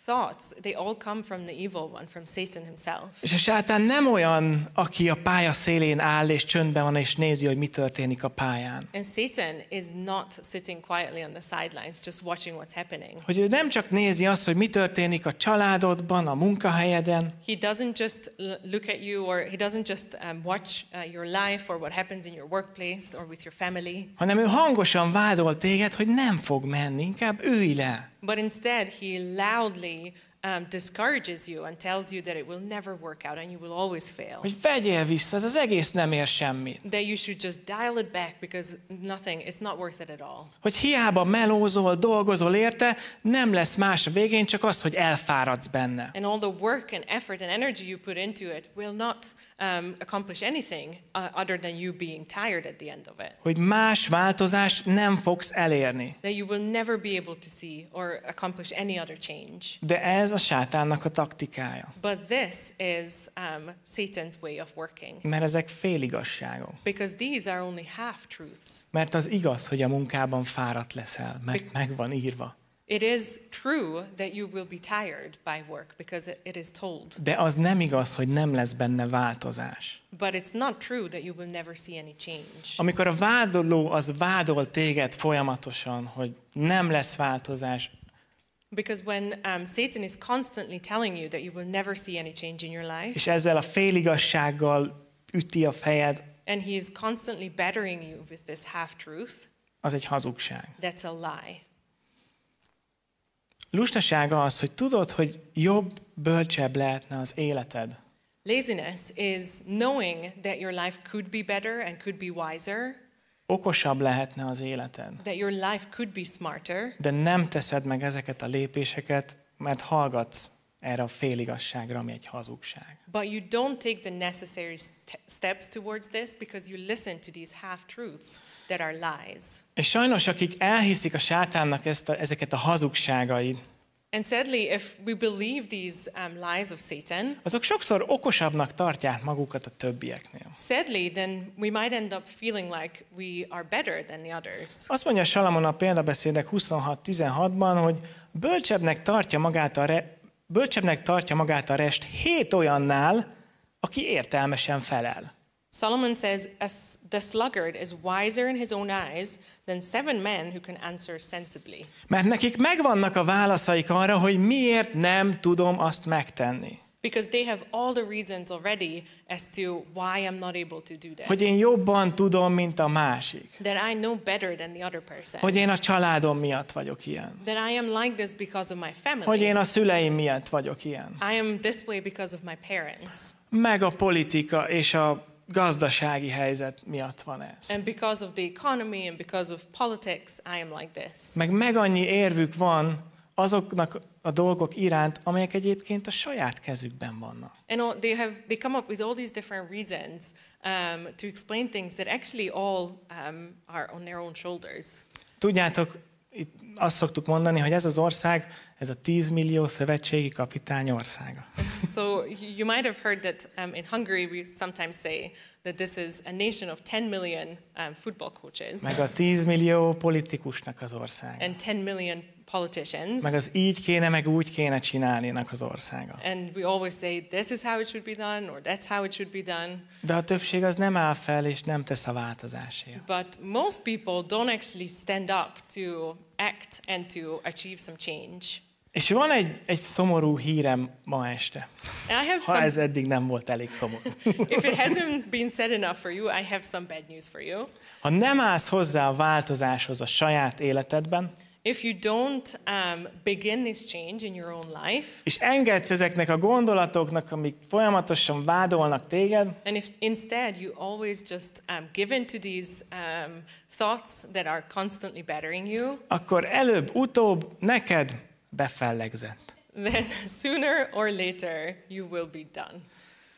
thoughts, they all come from the evil one, from Satan himself. És a sátán nem olyan, aki a pálya szélén áll, és csöndben van, és nézi, hogy mi történik a pályán. And Satan is not sitting quietly on the sidelines, just watching what's happening. Hogy ő nem csak nézi azt, hogy mi történik a családodban, a munkahelyeden, He doesn't just look at you, or he doesn't just watch your life or what happens in your workplace or with your family. hanem ő hangosan vádol téged, hogy nem fog menni, inkább ülj le. But instead, he loudly discourages you and tells you that it will never work out and you will always fail. Hogy vegyél vissza, ez az egész nem ér semmit. That you should just dial it back because it's not worth it at all. Hogy hiába melózol, dolgozol érte, nem lesz más a végén, csak az, hogy elfáradsz benne. And all the work and effort and energy you put into it will not accomplish anything other than you being tired at the end of it. Hogy más változást nem fogsz elérni. That you will never be able to see or accomplish any other change. De ez a sátánnak a taktikája. But this is Satan's way of working. Mert ezek féligasságok. Because these are only half-truths. Mert az igaz, hogy a munkában fáradt leszel, mert meg van írva. It is true that you will be tired by work because it is told. De az nem igaz, hogy nem lesz benne változás. But it's not true that you will never see any change. Amikor a vádoló az vádol téged folyamatosan, hogy nem lesz változás, Because when Satan is constantly telling you that you will never see any change in your life, és ezzel a féligassággal üti a fejed, and he is constantly battering you with this half-truth, az egy hazugság. that's a lie. Lustasága az, hogy tudod, hogy jobb, bölcsebb lehetne az életed. Laziness is knowing that your life could be better and could be wiser, Okosabb lehetne az életed. that your life could be smarter, De nem teszed meg ezeket a lépéseket, mert hallgatsz erre a féligasságra, ami egy hazugság. but you don't take the necessary steps towards this because you listen to these half-truths that are lies. És sajnos, akik elhiszik a sátánnak ezeket a hazugságait, And sadly, if we believe these lies of Satan, azok sokszor okosabbnak tartják magukat a többieknél. sadly, then we might end up feeling like we are better than the others. Azt mondja Salamon a példabeszédek 26:16-ban, hogy bölcsebbnek tartja magát a rest 7 olyannál, aki értelmesen felel. Solomon says, the sluggard is wiser in his own eyes than 7 men who can answer sensibly. Mert nekik megvannak a válaszaik arra, hogy miért nem tudom azt megtenni. Because they have all the reasons already as to why I'm not able to do that. Hogy én jobban tudom, mint a másik. That I know better than the other person. Hogy én a családom miatt vagyok ilyen. That I am like this because of my family. Hogy én a szüleim miatt vagyok ilyen. I am this way because of my parents. Meg a politika és a gazdasági helyzet miatt van ez. And because of the economy and because of politics, I am like this. Meg annyi érvük van azoknak a dolgok iránt, amelyek egyébként a saját kezükben vannak. And they come up with all these different reasons to explain things that actually all are on their own shoulders. Tudjátok, itt azt szoktuk mondani, hogy ez az ország, ez a 10 millió szövetségi kapitány országa. So you might have heard that in Hungary we sometimes say that this is a nation of 10 million football coaches. Meg a 10 millió politikusnak az országa. And 10 million politicians. Meg az így kéne, meg úgy kéne csinálninak az országa. And we always say this is how it should be done or that's how it should be done. De a többség az nem áll fel és nem tesz a változásért. But most people don't actually stand up to act and to achieve some change. És van egy szomorú hírem ma este. And I have Ha ez eddig nem volt elég szomorú. if it hasn't been said enough for you, I have some bad news for you. Ha nem állsz hozzá a változáshoz a saját életedben, If you don't begin this change in your own life, és engedsz ezeknek a gondolatoknak, amik folyamatosan vádolnak téged, and if instead you always just give in to these thoughts that are constantly battering you, akkor előbb-utóbb neked befellegzett. then sooner or later you will be done.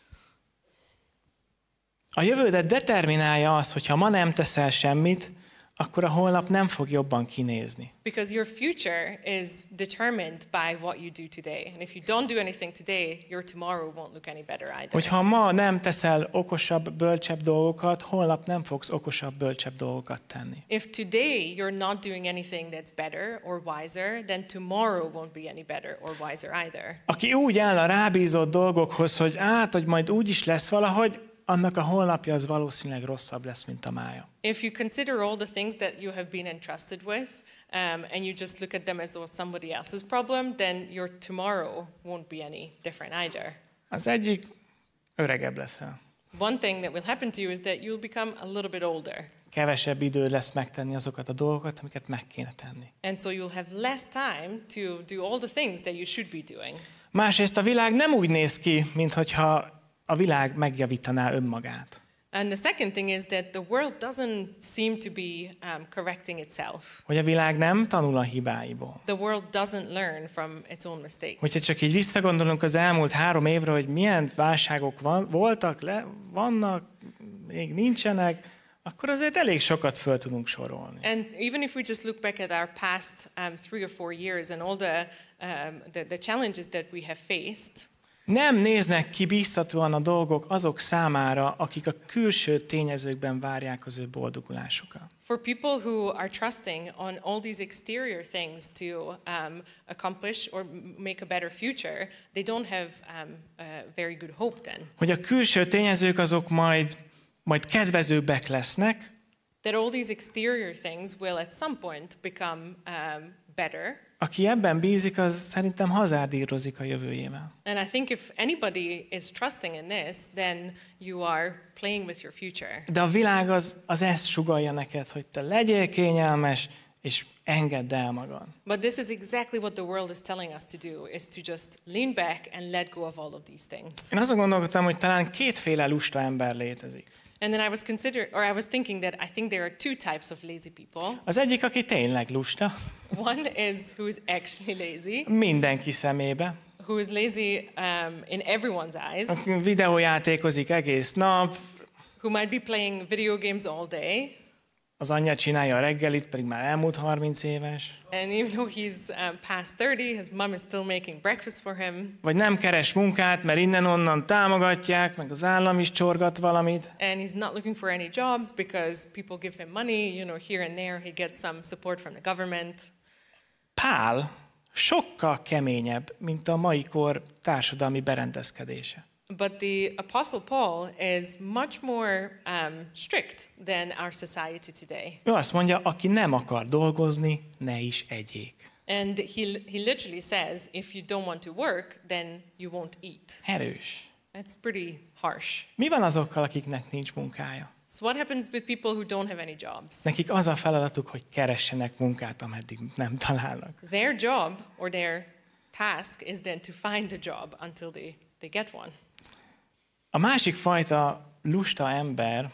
A jövődet determinálja az, hogy ha ma nem teszel semmit, akkor a holnap nem fog jobban kinézni. Because your future is determined by what you do today. And if you don't do anything today, your tomorrow won't look any better either. Hogyha ma nem teszel okosabb, bölcsebb dolgokat, holnap nem fogsz okosabb, bölcsebb dolgokat tenni. If today you're not doing anything that's better or wiser, then tomorrow won't be any better or wiser either. Aki úgy áll a rábízott dolgokhoz, hogy majd úgy is lesz valahogy, annak a holnapja az valószínűleg rosszabb lesz, mint a mája. If you consider all the things that you have been entrusted with, and you just look at them as though somebody else's problem, then your tomorrow won't be any different either. Az egyik, öregebb leszel. One thing that will happen to you is that you'll become a little bit older. Kevesebb időd lesz megtenni azokat a dolgokat, amiket meg kéne tenni. And so you'll have less time to do all the things that you should be doing. Másrészt a világ nem úgy néz ki, minthogyha a világ megjavítaná önmagát. And the second thing is that the world doesn't seem to be correcting itself. Hogy a világ nem tanul a hibáiból. The world doesn't learn from its own mistakes. Hogyha csak így visszagondolunk az elmúlt 3 évre, hogy milyen válságok voltak, vannak, még nincsenek, akkor azért elég sokat föl tudunk sorolni. And even if we just look back at our past 3 or 4 years and all the challenges that we have faced, nem néznek ki biztatóan a dolgok azok számára, akik a külső tényezőkben várják az ő boldogulásukat. For people who are trusting on all these exterior things to accomplish or make a better future, they don't have a very good hope then. Hogy a külső tényezők azok majd kedvezőbbek lesznek, That all these exterior things will at some point become better. Aki ebben bízik, az szerintem hazárdírozik a jövőjével. And I think if anybody is trusting in this, then you are playing with your future. De a világ az ezt sugallja neked, hogy te legyél kényelmes, és engedd el magad. But this is exactly what the world is telling us to do, is to just lean back and let go of all of these things. Én azon gondolkodtam, hogy talán kétféle lusta ember létezik. And then I was thinking that I think there are 2 types of lazy people. Az egyik, aki tényleg lusta, One is who is actually lazy, mindenki szemébe. who is lazy in everyone's eyes, Aki videójátékozik egész nap, who might be playing video games all day, az anyja csinálja a reggelit, pedig már elmúlt 30 éves. and even though he's past 30, his mom is still making breakfast for him. Vagy nem keres munkát, mert innen-onnan támogatják, meg az állam is csorgat valamit. And he's not looking for any jobs because people give him money, here and there he gets some support from the government. Pál sokkal keményebb, mint a mai kor társadalmi berendezkedése. But the Apostle Paul is much more strict than our society today. Ő azt mondja, aki nem akar dolgozni, ne is egyék. And he literally says, if you don't want to work, then you won't eat. Erős. That's pretty harsh. Mi van azokkal, akiknek nincs munkája? So what happens with people who don't have any jobs? Nekik az a feladatuk, hogy keressenek munkát, ameddig nem találnak. Their job or their task is then to find a job until they get one. A másik fajta lusta ember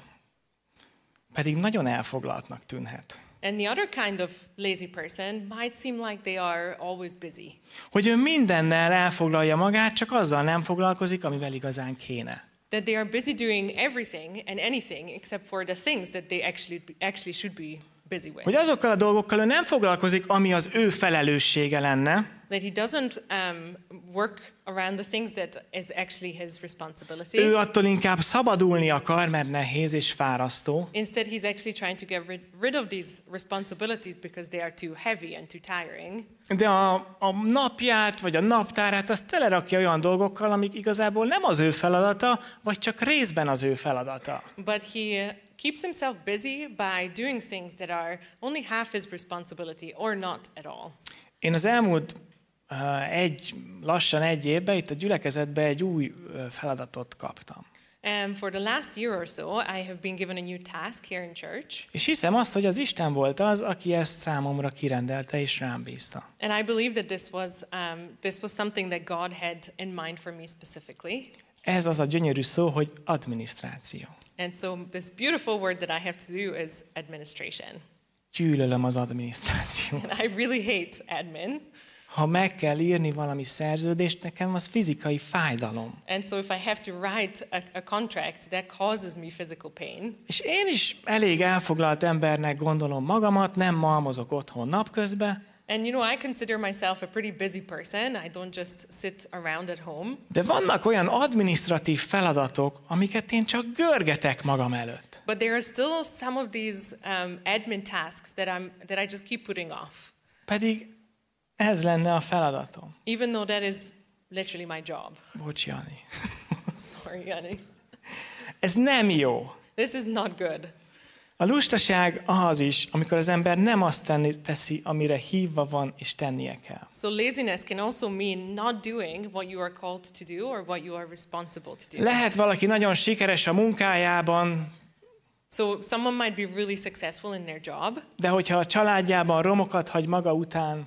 pedig nagyon elfoglaltnak tűnhet. And the other kind of lazy person might seem like they are always busy. Hogy ő mindennel elfoglalja magát, csak azzal nem foglalkozik, amivel igazán kéne. That they are busy doing everything and anything except for the things that they actually should be busy with. Hogy azokkal a dolgokkal ő nem foglalkozik, ami az ő felelőssége lenne, That he doesn't work around the things that is actually his responsibility. ő attól inkább szabadulni akar, mert nehéz és fárasztó. Instead, he's actually trying to get rid of these responsibilities because they are too heavy and too tiring. De a napját, vagy a naptárát, azt telerakja olyan dolgokkal, amik igazából nem az ő feladata, vagy csak részben az ő feladata. But he keeps himself busy by doing things that are only half his responsibility or not at all. Én az elmúlt lassan egy évben itt a gyülekezetben egy új feladatot kaptam. And for the last year or so, I have been given a new task here in church. És hiszem azt, hogy az Isten volt az, aki ezt számomra kirendelte és rám bízta. And I believe that this was something that God had in mind for me specifically. Ez az a gyönyörű szó, hogy adminisztráció. And so this beautiful word that I have to do is administration. Gyűlölöm az adminisztrációt. And I really hate admin. ha meg kell írni valami szerződést, nekem az fizikai fájdalom. And so if I have to write a contract, that causes me physical pain. És én is elég elfoglalt embernek gondolom magamat, nem malmozok otthon napközben, And you know, I consider myself a pretty busy person. I don't just sit around at home. de vannak olyan adminisztratív feladatok, amiket én csak görgetek magam előtt. But there are still some of these admin tasks that I just keep putting off, Pedig ez lenne a feladatom. even though that is literally my job. Bocs, Jani. Sorry, Yanni. Ez nem jó. This is not good. A lustaság az is, amikor az ember nem azt teszi, amire hívva van és tennie kell. So laziness can also mean not doing what you are called to do or what you are responsible to do. Lehet valaki nagyon sikeres a munkájában, So someone might be really successful in their job, de hogyha a családjában romokat hagy maga után,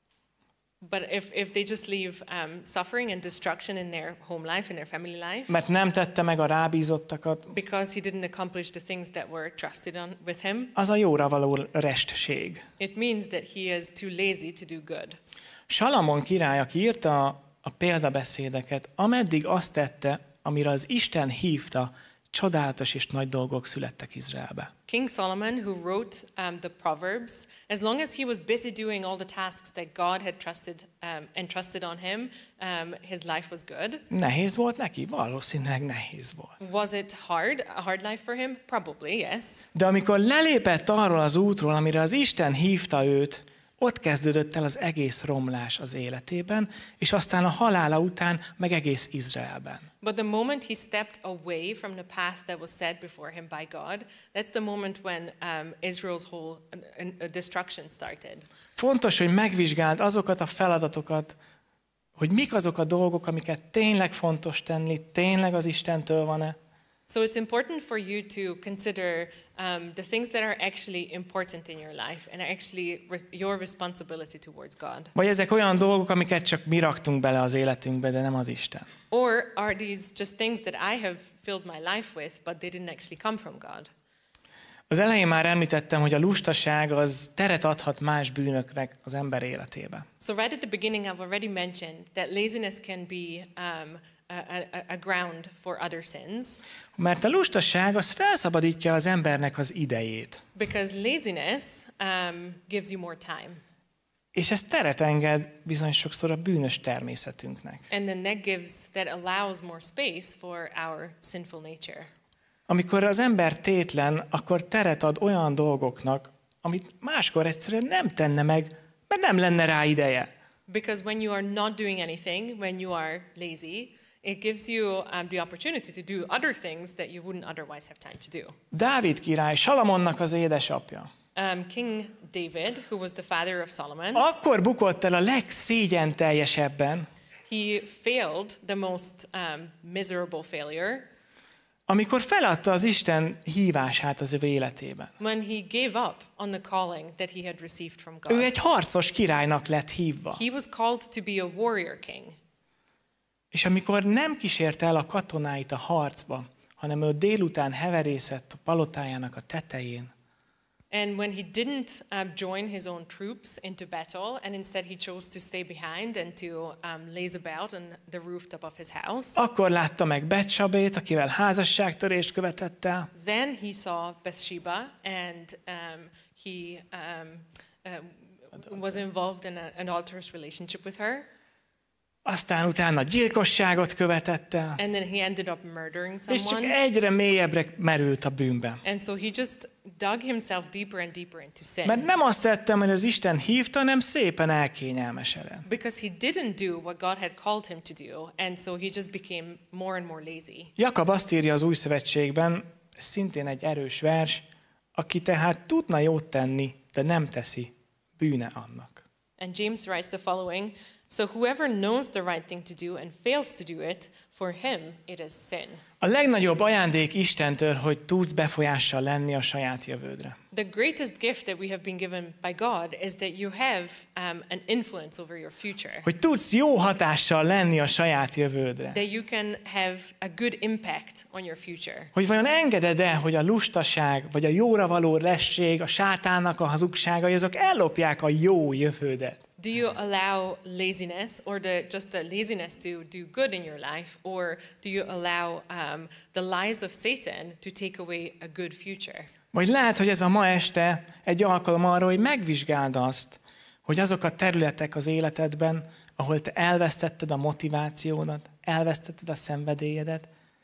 but if they just leave suffering and destruction in their home life, in their family life, mert nem tette meg a rábízottakat, because he didn't accomplish the things that were trusted on with him, az a jóra való restség. it means that he is too lazy to do good. Salamon király, aki írta a példabeszédeket, ameddig azt tette, amire az Isten hívta, csodálatos és nagy dolgok születtek Izraelbe. King Solomon, who wrote the Proverbs, as long as he was busy doing all the tasks that God had entrusted on him, his life was good. Nehéz volt neki? Valószínűleg nehéz volt. Was it hard? A hard life for him? Probably, yes. De amikor lelépett arról az útról, amire az Isten hívta őt, ott kezdődött el az egész romlás az életében, és aztán a halála után meg egész Izraelben. But the moment he stepped away from the path that was set before him by God, that's the moment when Israel's whole destruction started. Fontos, hogy megvizsgáld azokat a feladatokat, hogy mik azok a dolgok, amiket tényleg fontos tenni, tényleg az Istentől van-e, So it's important for you to consider the things that are actually important in your life and are actually your responsibility towards God. vagy ezek olyan dolgok, amiket csak mi raktunk bele az életünkbe, de nem az Isten. Or are these just things that I have filled my life with, but they didn't actually come from God? Az elején már említettem, hogy a lustaság az teret adhat más bűnöknek az ember életébe. So right at the beginning, I've already mentioned that laziness can be a ground for other sins. Mert a lustaság az felszabadítja az embernek az idejét. Because laziness gives you more time. És ez teret enged bizony sokszor a bűnös természetünknek. And then that allows more space for our sinful nature. Amikor az ember tétlen, akkor teret ad olyan dolgoknak, amit máskor egyszerűen nem tenne meg, mert nem lenne rá ideje. Because when you are not doing anything, when you are lazy, it gives you the opportunity to do other things that you wouldn't otherwise have time to do. Dávid király, Salamonnak az édesapja. King David, who was the father of Solomon, Akkor bukott el a legszégyenteljesebben, he failed the most miserable failure amikor feladta az Isten hívását az ő életében. when he gave up on the calling that he had received from God. Ő egy harcos királynak lett hívva. He was called to be a warrior king. És amikor nem kísérte el a katonáit a harcba, hanem ő délután heverészett a palotájának a tetején, And when he didn't join his own troops into battle, and instead he chose to stay behind and to laze about on the rooftop of his house, akkor látta meg Betsabét, akivel házasságtörést követett el, then he saw Bathsheba, and he was involved in an adulterous relationship with her. aztán utána gyilkosságot követett el, And then he ended up murdering és csak someone. egyre mélyebbre merült a bűnbe. And so he just dug himself deeper and deeper into sin. Mert nem azt tettem, hogy az Isten hívta, hanem szépen elkényelmesedett. Because he didn't do what God had called him to do. And so he just became more and more lazy. Jakab azt írja az Új Szövetségben, ez szintén egy erős vers, aki tehát tudna jót tenni, de nem teszi, bűne annak. And James writes the following: So whoever knows the right thing to do and fails to do it, for him it is sin. A legnagyobb ajándék Istentől, hogy tudsz befolyással lenni a saját jövődre. The greatest gift that we have been given by God is that you have an influence over your future. Hogy tudsz jó hatással lenni a saját jövődre. That you can have a good impact on your future. Hogy vajon engeded-e, hogy a lustaság, vagy a jóra való resség, a sátánnak a hazugságai, azok ellopják a jó jövődet? Do you allow laziness or just the laziness to do good in your life, or do you allow the lies of Satan to take away a good future? Vagy lehet, hogy ez a ma este egy alkalom arra, hogy megvizsgáld azt, hogy azok a területek az életedben, ahol te elvesztetted a motivációdat, elvesztetted a szenvedélyedet,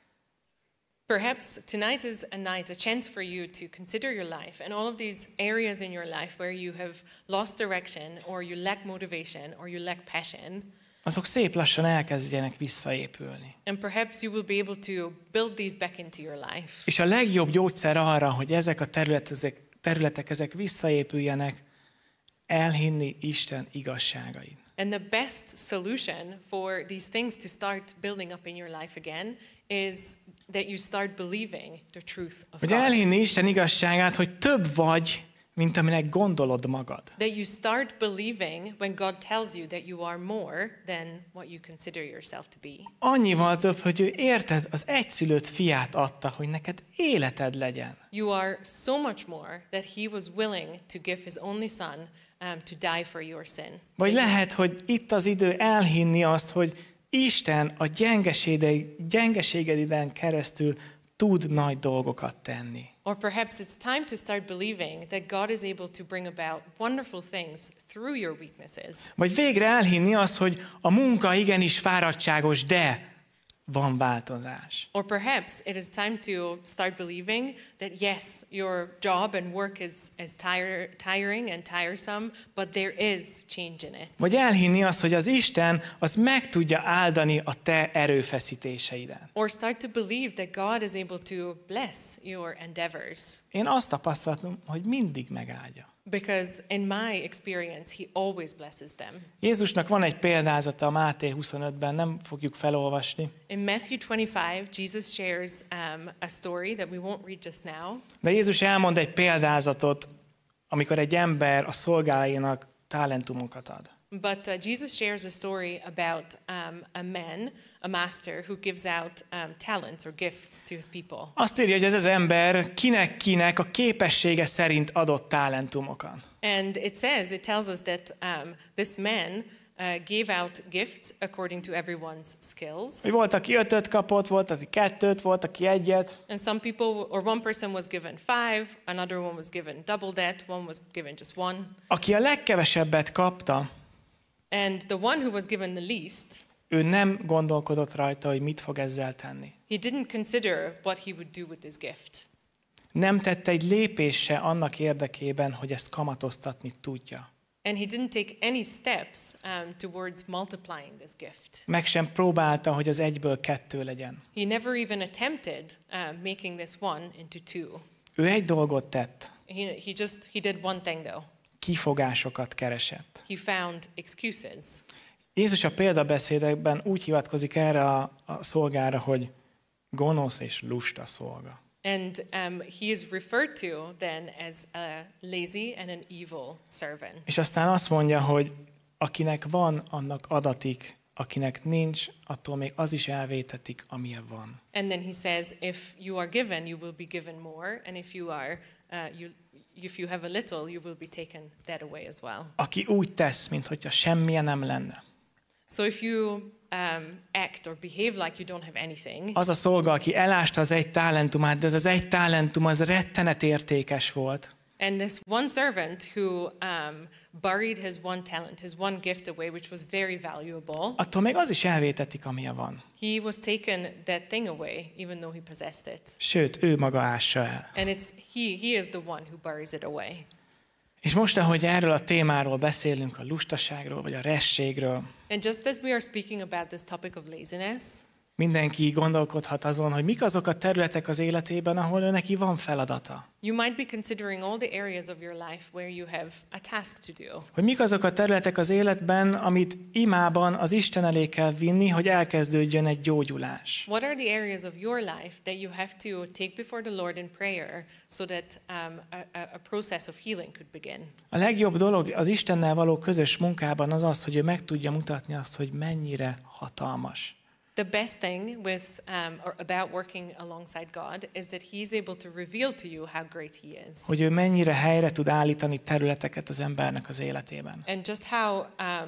Perhaps tonight is a night, a chance for you to consider your life and all of these areas in your life where you have lost direction, or you lack motivation, or you lack passion. azok szép lassan elkezdjenek visszaépülni. And perhaps you will be able to build these back into your life. És a legjobb gyógyszer arra, hogy ezek a területek ezek visszaépüljenek, elhinni Isten igazságait. And the best solution for these things to start building up in your life again is that you start believing the truth of Hogy God. elhinni Isten igazságát, hogy több vagy, mint aminek gondolod magad. That you start believing when God tells you that you are more than what you consider yourself to be. Annyival több, hogy ő érted, az egyszülött fiát adta, hogy neked életed legyen. You are so much more that he was willing to give his only son to die for your sin. Vagy lehet, hogy itt az idő elhinni azt, hogy Isten a gyengeségeden keresztül tud nagy dolgokat tenni. Or perhaps it's time to start believing that God is able to bring about wonderful things through your weaknesses. Vagy végre elhinni azt, hogy a munka igenis fáradtságos, de van változás. Or perhaps it is time to start believing that yes, your job and work is tiring and tiresome, but there is change in it. Vagy elhinni azt, hogy az Isten az meg tudja áldani a te erőfeszítéseiden. Or start to believe that God is able to bless your endeavors. Én azt tapasztalom, hogy mindig megáldja. Because in my experience, he always blesses them. Jézusnak van egy példázata a Máté 25-ben, nem fogjuk felolvasni. In Matthew 25, Jesus shares a story that we won't read just now. De Jézus elmond egy példázatot, amikor egy ember a szolgáinak talentumokat ad. But Jesus shares a story about a master who gives out talents or gifts to his people. Azt írja, hogy ez az ember kinek a képessége szerint adott talentumokat. And it tells us that this man gave out gifts according to everyone's skills. Hogy volt, aki 5-öt kapott, volt, aki 2-t, volt, aki 1-et. And some people, or one person was given 5, another one was given double that, one was given just 1. Aki a legkevesebbet kapta, And the one who was given the least, ő nem gondolkodott rajta, hogy mit fog ezzel tenni. he didn't consider what he would do with this gift. Nem tette egy lépést se annak érdekében, hogy ezt kamatoztatni tudja. And he didn't take any steps towards multiplying this gift. Meg sem próbálta, hogy az 1-ből 2 legyen. He never even attempted making this 1 into 2. Ő egy dolgot tett, He did one thing though. kifogásokat keresett. He found excuses. Jézus a példabeszédekben úgy hivatkozik erre a szolgára, hogy gonosz és lusta szolga. And he is referred to then as a lazy and an evil servant. És aztán azt mondja, hogy akinek van, annak adatik, akinek nincs, attól még az is elvétetik, amilyen van. And then he says, if you are given, you will be given more, and if you have a little, you will be taken that away as well. Aki úgy tesz, mintha semmilyen nem lenne. So if you act or behave like you don't have anything, Az a szolga, aki elásta az 1 talentumát, de ez az 1 talentum az rettenet értékes volt. and this one servant who buried his 1 talent, his 1 gift away, which was very valuable, Attól még az is elvétetik, amilyen van. he was taken that thing away, even though he possessed it. Sőt, ő maga ássa el. And he is the one who buries it away. És most, ahogy erről a témáról beszélünk, a lustaságról, vagy a rességről, And just as we are speaking about this topic of laziness, Mindenki gondolkodhat azon, hogy mik azok a területek az életében, ahol ő neki van feladata. You might be considering all the areas of your life where you have a task to do. Hogy mik azok a területek az életben, amit imában az Isten elé kell vinni, hogy elkezdődjön egy gyógyulás. What are the areas of your life that you have to take before the Lord in prayer so that a process of healing could begin? A legjobb dolog az Istennel való közös munkában az az, hogy ő meg tudja mutatni azt, hogy mennyire hatalmas. The best thing with or about working alongside God is that He's able to reveal to you how great He is. Hogy ő mennyire helyre tud állítani területeket az embernek az életében. And just how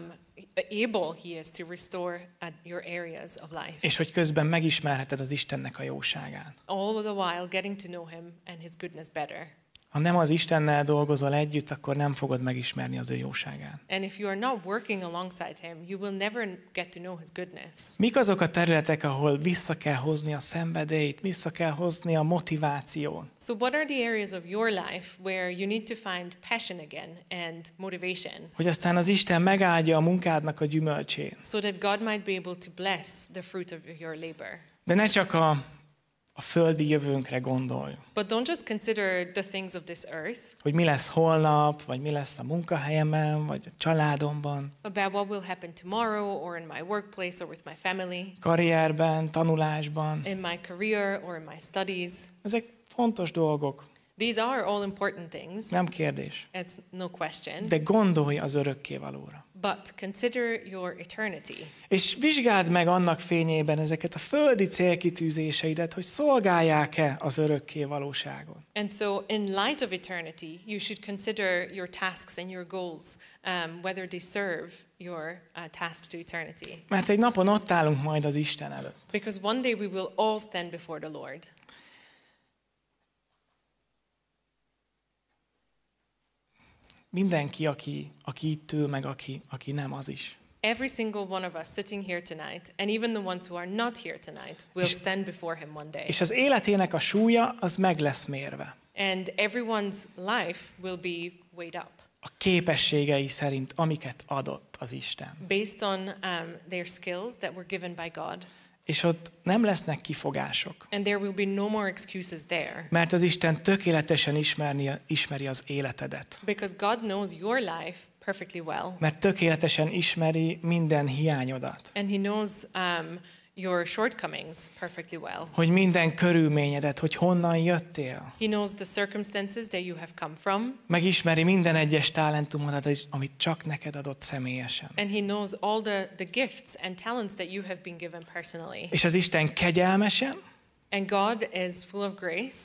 able He is to restore your areas of life. És hogy közben megismerheted az Istennek a jóságát. All the while getting to know Him and His goodness better. Ha nem az Istennel dolgozol együtt, akkor nem fogod megismerni az ő jóságát. And if you are not working alongside Him, you will never get to know His goodness. Mik azok a területek, ahol vissza kell hozni a szenvedélyt, vissza kell hozni a motivációt? So what are the areas of your life where you need to find passion again and motivation Hogy aztán az Isten megáldja a munkádnak a gyümölcsét. so that God might be able to bless the fruit of your labor? De ne csak a földi jövőnkre gondolj. But don't just consider the things of this earth, Hogy mi lesz holnap, vagy mi lesz a munkahelyemen, vagy a családomban, about what will happen tomorrow or in my workplace or with my family, karrierben, tanulásban. in my career or in my studies. Ezek fontos dolgok, These are all important things. nem kérdés. It's no question. De gondolj az örökkévalóra. But consider your eternity. És vizsgáld meg annak fényében ezeket a földi célkitűzéseidet, hogy szolgálják-e az örökkévalóságon. And so, in light of eternity, you should consider your tasks and your goals, whether they serve your task to eternity. Mert egy napon ott állunk majd az Isten előtt. Because one day we will all stand before the Lord. Mindenki, aki itt ül, meg aki nem, az is. Every single one of us sitting here tonight, and even the ones who are not here tonight, will stand before Him one day. És az életének a súlya, az meg lesz mérve. And everyone's life will be weighed up A képességei szerint, amiket adott az Isten. based on their skills that were given by God. És ott nem lesznek kifogások. And there will be no more excuses there. Mert az Isten tökéletesen ismeri az életedet. Because God knows your life perfectly well. Mert tökéletesen ismeri minden hiányodat. And He knows your shortcomings perfectly well. Hogy minden körülményedet, hogy honnan jöttél. He knows the circumstances that you have come from. Megismeri minden egyes talentumodat, amit csak neked adott személyesen. And He knows all the gifts and talents that you have been given personally. És az Isten kegyelmesen, And God is full of grace.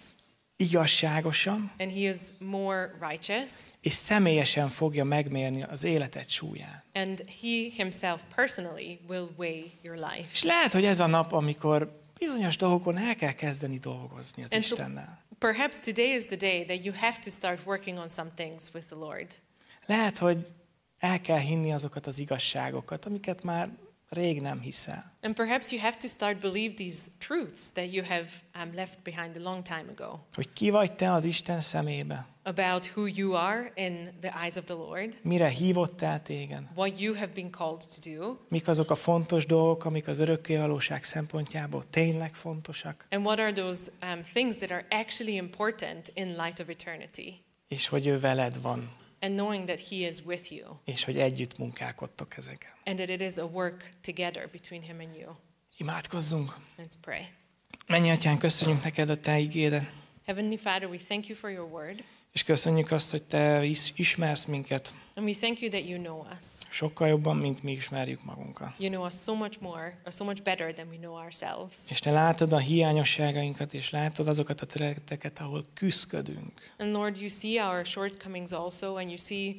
igazságosan And He is more righteous. és személyesen fogja megmérni az életed súlyát. And He Himself personally will weigh your life. És lehet, hogy ez a nap, amikor bizonyos dolgokon el kell kezdeni dolgozni az And so Istennel. perhaps today is the day that you have to start working on some things with the Lord. Lehet, hogy el kell hinni azokat az igazságokat, amiket már rég nem hiszel. And perhaps you have to start believe these truths that you have left behind a long time ago. Hogy ki vagy te az Isten szemébe, About who you are in the eyes of the Lord. mire hívott el téged, What you have been called to do. mik azok a fontos dolgok, amik az örökkévalóság szempontjából tényleg fontosak, And what are those things that are actually important in light of eternity. és hogy ő veled van, And knowing that He is with you. és hogy együtt munkálkodtok ezeken. And that it is a work together between Him and you. Imádkozzunk! Let's pray. Mennyi Atyán, köszönjük neked a te ígédet, Heavenly Father, we thank you for your word. és köszönjük azt, hogy te ismersz minket And we thank you that you know us. sokkal jobban, mint mi ismerjük magunkat. You know us so much more, or so much better than we know ourselves. És te látod a hiányosságainkat, és látod azokat a területeket, ahol küszködünk. And Lord, you see our shortcomings also, and you see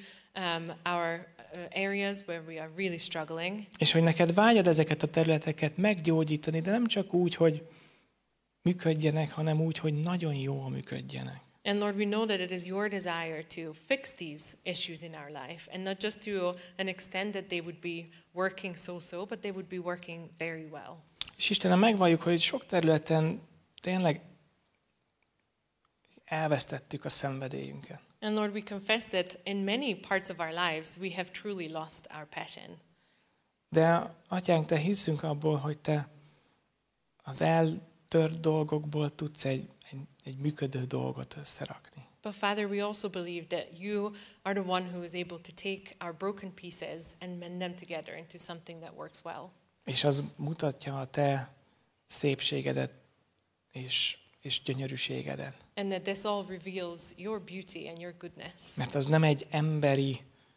our areas where we are really struggling. És hogy neked vágyad ezeket a területeket meggyógyítani, de nem csak úgy, hogy működjenek, hanem úgy, hogy nagyon jól működjenek. And Lord, we know that it is your desire to fix these issues in our life, and not just to an extent that they would be working so-so, but they would be working very well. És Istenem, megvalljuk, hogy sok területen tényleg elvesztettük a szenvedélyünket. And Lord, we confess that in many parts of our lives, we have truly lost our passion. De Atyánk, te hiszünk abból, hogy te az eltört dolgokból tudsz egy működő dolgot összerakni. But Father, we also believe that you are the one who is able to take our broken pieces and mend them together into something that works well. És az mutatja a te szépségedet és gyönyörűségedet. And that this all reveals your beauty and your goodness. Mert az nem egy emberi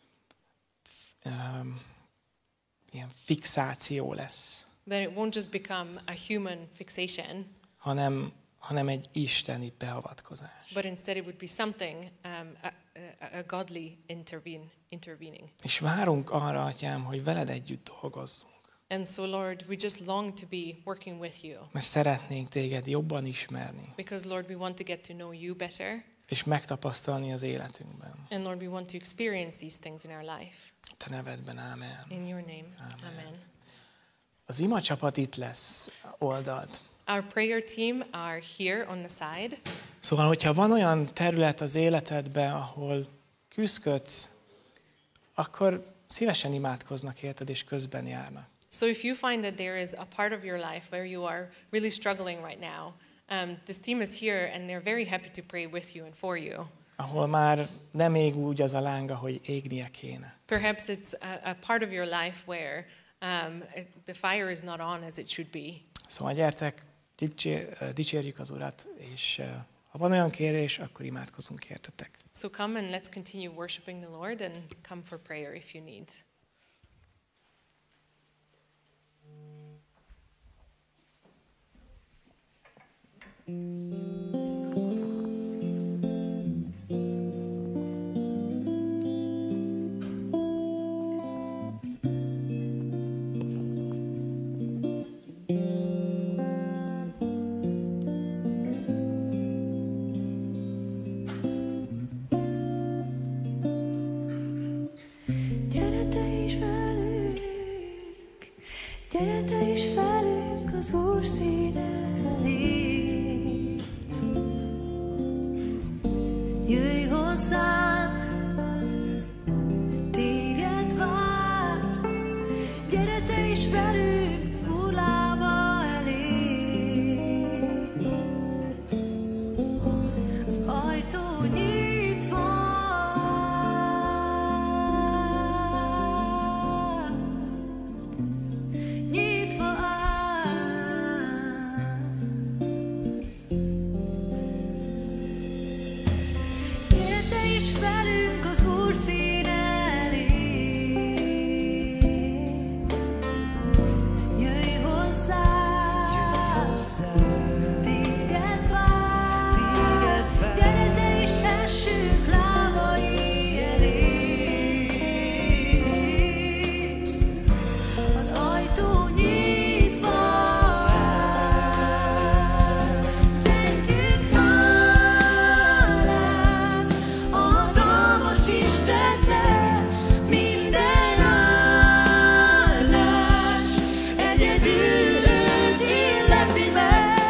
ilyen fixáció lesz, That it won't just become a human fixation, hanem egy isteni beavatkozás. but instead it would be something, a godly intervening. És várunk arra, Atyám, hogy veled együtt dolgozzunk. And so, Lord, we just long to be working with you. Mert szeretnénk téged jobban ismerni, Because, Lord, we want to get to know you better. és megtapasztalni az életünkben. And, Lord, we want to experience these things in our life. Te nevedben, ámen. In your name, amen. Az ima csapat itt lesz oldalt. Our prayer team are here on the side. Szóval, hogyha van olyan terület az életedben, ahol küzdködsz, akkor szívesen imádkoznak érted, és közben járnak. So if you find that there is a part of your life where you are really struggling right now, this team is here and they're very happy to pray with you and for you. Ahol már nem ég úgy az a lánga, hogy égnie kéne. Perhaps it's a part of your life where the fire is not on as it should be. Szóval gyertek, dicsérjük az Urat, és ha van olyan kérés, akkor imádkozunk értetek. So come and let's continue worshiping the Lord and come for prayer if you need. Gyere te is velünk, gyere te is velünk az Úr színe elé. Jöjj hozzánk, téged vár, gyere te is velünk az Úr lába elé. Az ajtó nyitva, nyitva áll. Gyere te is velünk az Úr színe elé. Jöjj hozzánk, téged vár, gyere te is essünk lábai elé. Az ajtó nyitva áll. Zengjük hálát a hatalmas Istennek, minden áldás egyedül őt illeti meg.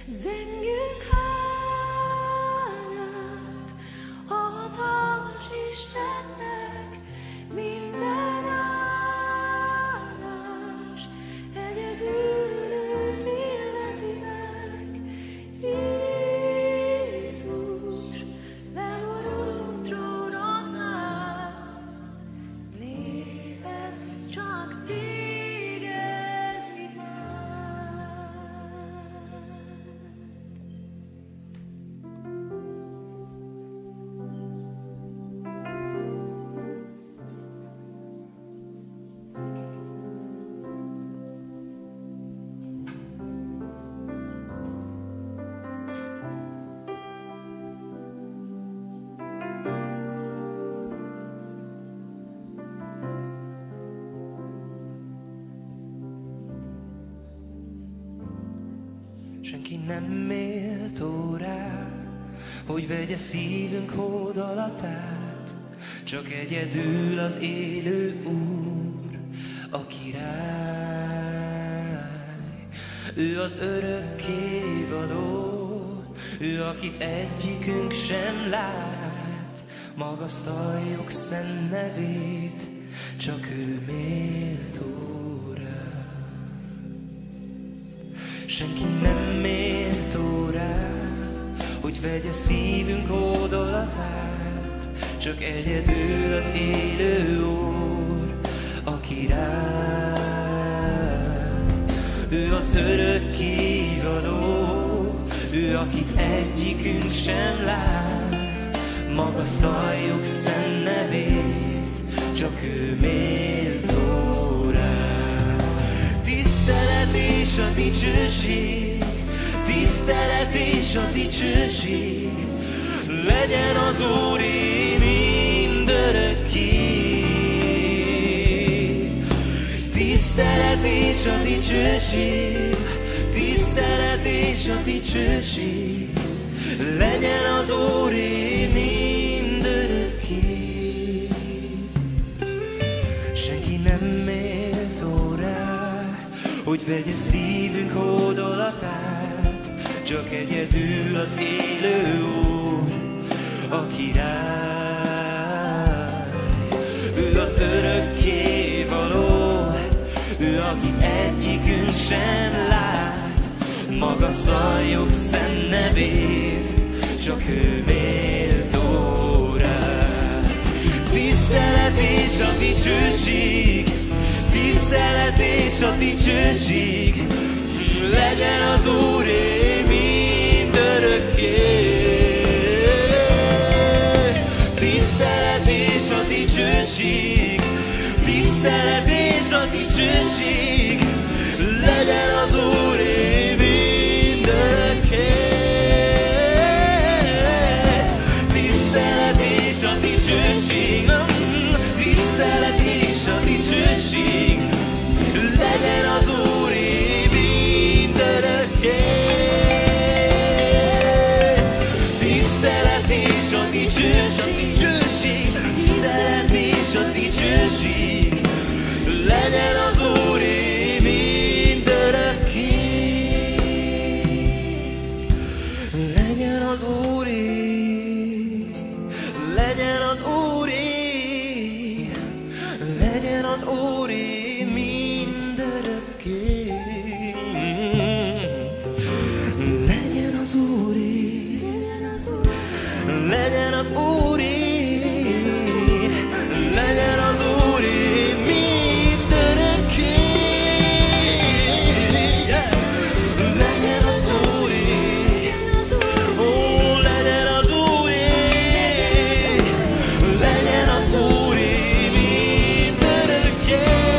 Zengjünk hálát a hatalmas Istennek, minden állás egyedül őt illeti meg. Jézus, leborulunk trónodnál, néped csak téged imád. Senki nem méltó rá, hogy vegye szívünk hódolatát, csak egyedül az élő Úr, a király. Ő az örökkévaló, ő, akit egyikünk sem lát, magasztaljuk szent nevét, csak ő méltó rá. Senki nem méltó rá, hogy vegye szívünk hódolatát, csak egyedül az élő Úr, a király. Ő az örökkévaló, ő, akit egyikünk sem lát, magasztaljuk szent nevét, csak ő méltó rá. Tisztelet és a dicsőség, tisztelet és a dicsőség, legyen az Úré mindörökké. Tisztelet és a dicsőség, tisztelet és a dicsőség, legyen az Úré mindörökké. Senki nem méltó rá, hogy vegye szívünk hódolatát, csak egyedül az élő Úr, a király. Ő az örökkévaló, ő, akit egyikünk sem lát, magasztaljuk szent nevét, csak ő méltó rá. Tisztelet és a dicsőség, tisztelet és a dicsőség, legyen az Úré mindörökké. Tisztelet és a dicsőség, tisztelet és a dicsőség, legyen az Úré mindörökké. Tisztelet és a dicsőség, tisztelet és a dicsőség, legyen az Úré mindörökké. Tisztelet és a dicsőség, tisztelet és a dicsőség, legyen az Úré mindörökké. Legyen az Úré, legyen az Úré, legyen az Úré mindörökké. Legyen az Úré, legyen az Úré, legyen az Úré mindörökké. Legyen az Úré, ó, legyen az Úré, legyen az Úré mindörökké.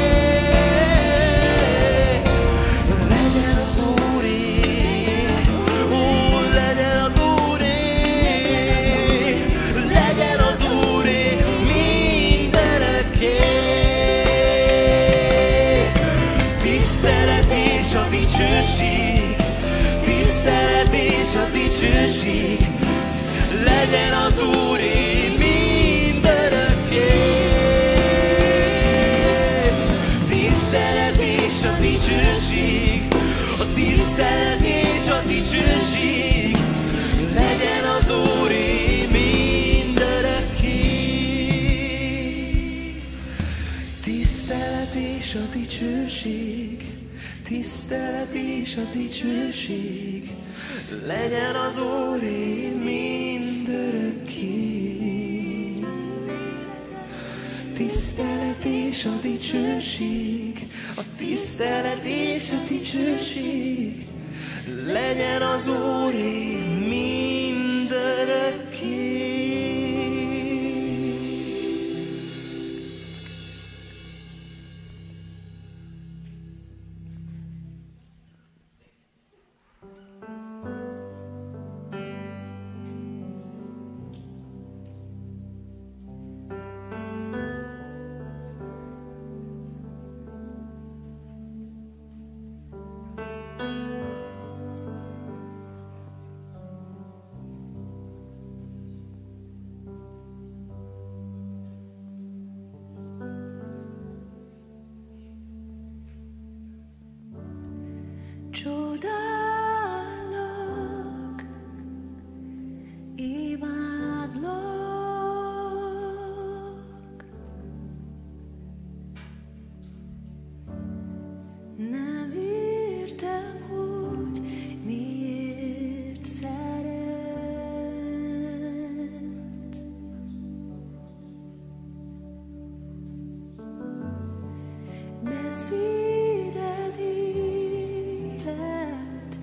Legyen az Úré, ó, legyen az Úré, legyen az Úré mindörökké. Tisztelet és a dicsőség, tisztelet és a dicsőség, legyen az Úré mindörökké. Tisztelet és a dicsőség, a tisztelet és a dicsőség, tisztelet és a dicsőség legyen az Úré mindörökké. Tisztelet és a dicsőség, a tisztelet és a dicsőség legyen az Úré mindörökké. Csodálok, imádlak, nem értem, hogy miért szeretsz. Beszéded élet,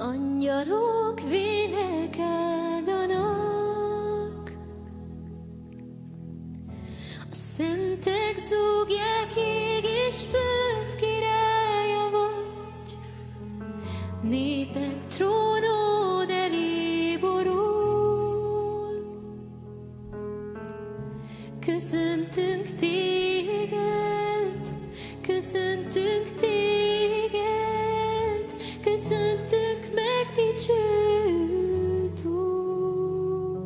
Angyalok vénekeldanak, a szentek zúgják, ég és föld királya vagy. Néped trónod elé borul, köszöntünk téged, köszöntünk téged, köszöntünk megdicsőt Úr.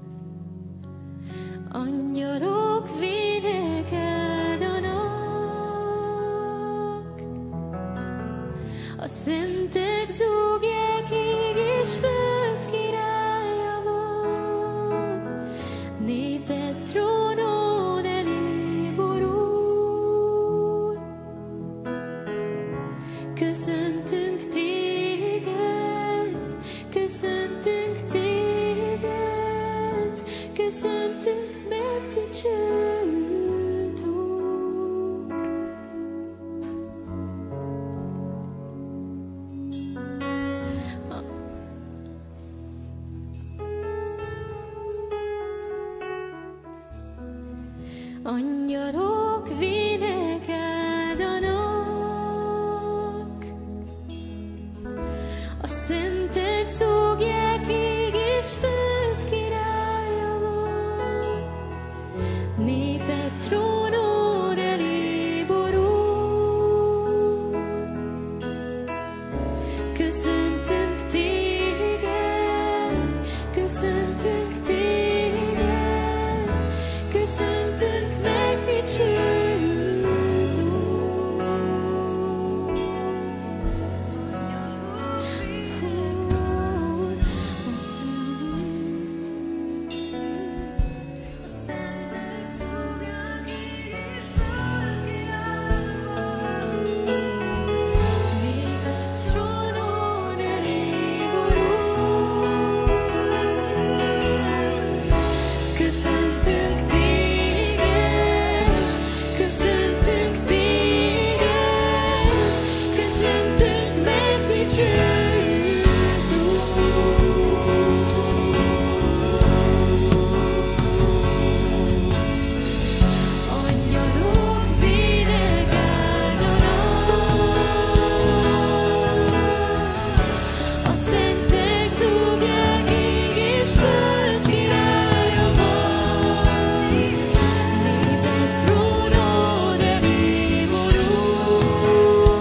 Angyalok vénekeldanak, a szentek zúgják, ég és föld királya vagy. Néped trónod elé borul, köszöntünk téged, köszöntünk téged, köszöntünk megdicsőt Úr. Angyalok vénekeldanak, a szentek zúgják, ég és föld királya vagy. Néped trónod elé borul, köszöntünk téged, köszöntünk téged, köszöntünk megdicsőt Úr. A szentek zúgják, ég és föld királya vagy. Néped trónod elé borul, köszöntünk téged, köszöntünk téged, köszöntünk megdicsőt Úr. Angyalok vénekeldanak, a szentek zúgják, ég és föld királya vagy. Néped trónod elé borul,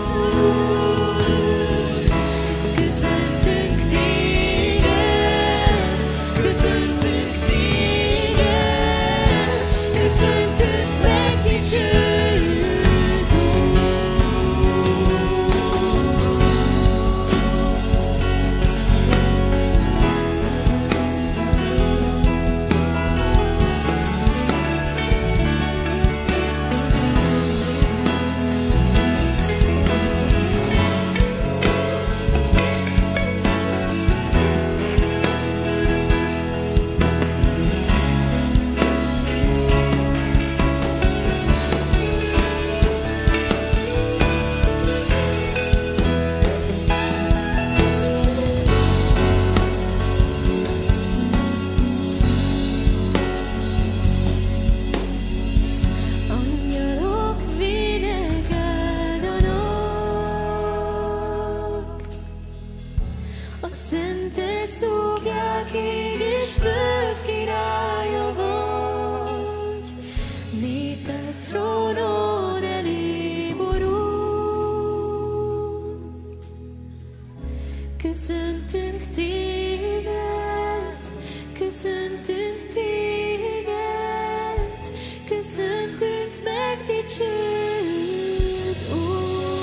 köszöntünk téged, köszöntünk téged, köszöntünk megdicsőt Angyalok vénekeldanak, a szentek zúgják, ég és föld királya vagy. Néped trónod elé borul, köszöntünk téged, köszöntünk téged, köszöntünk megdicsőt Úr.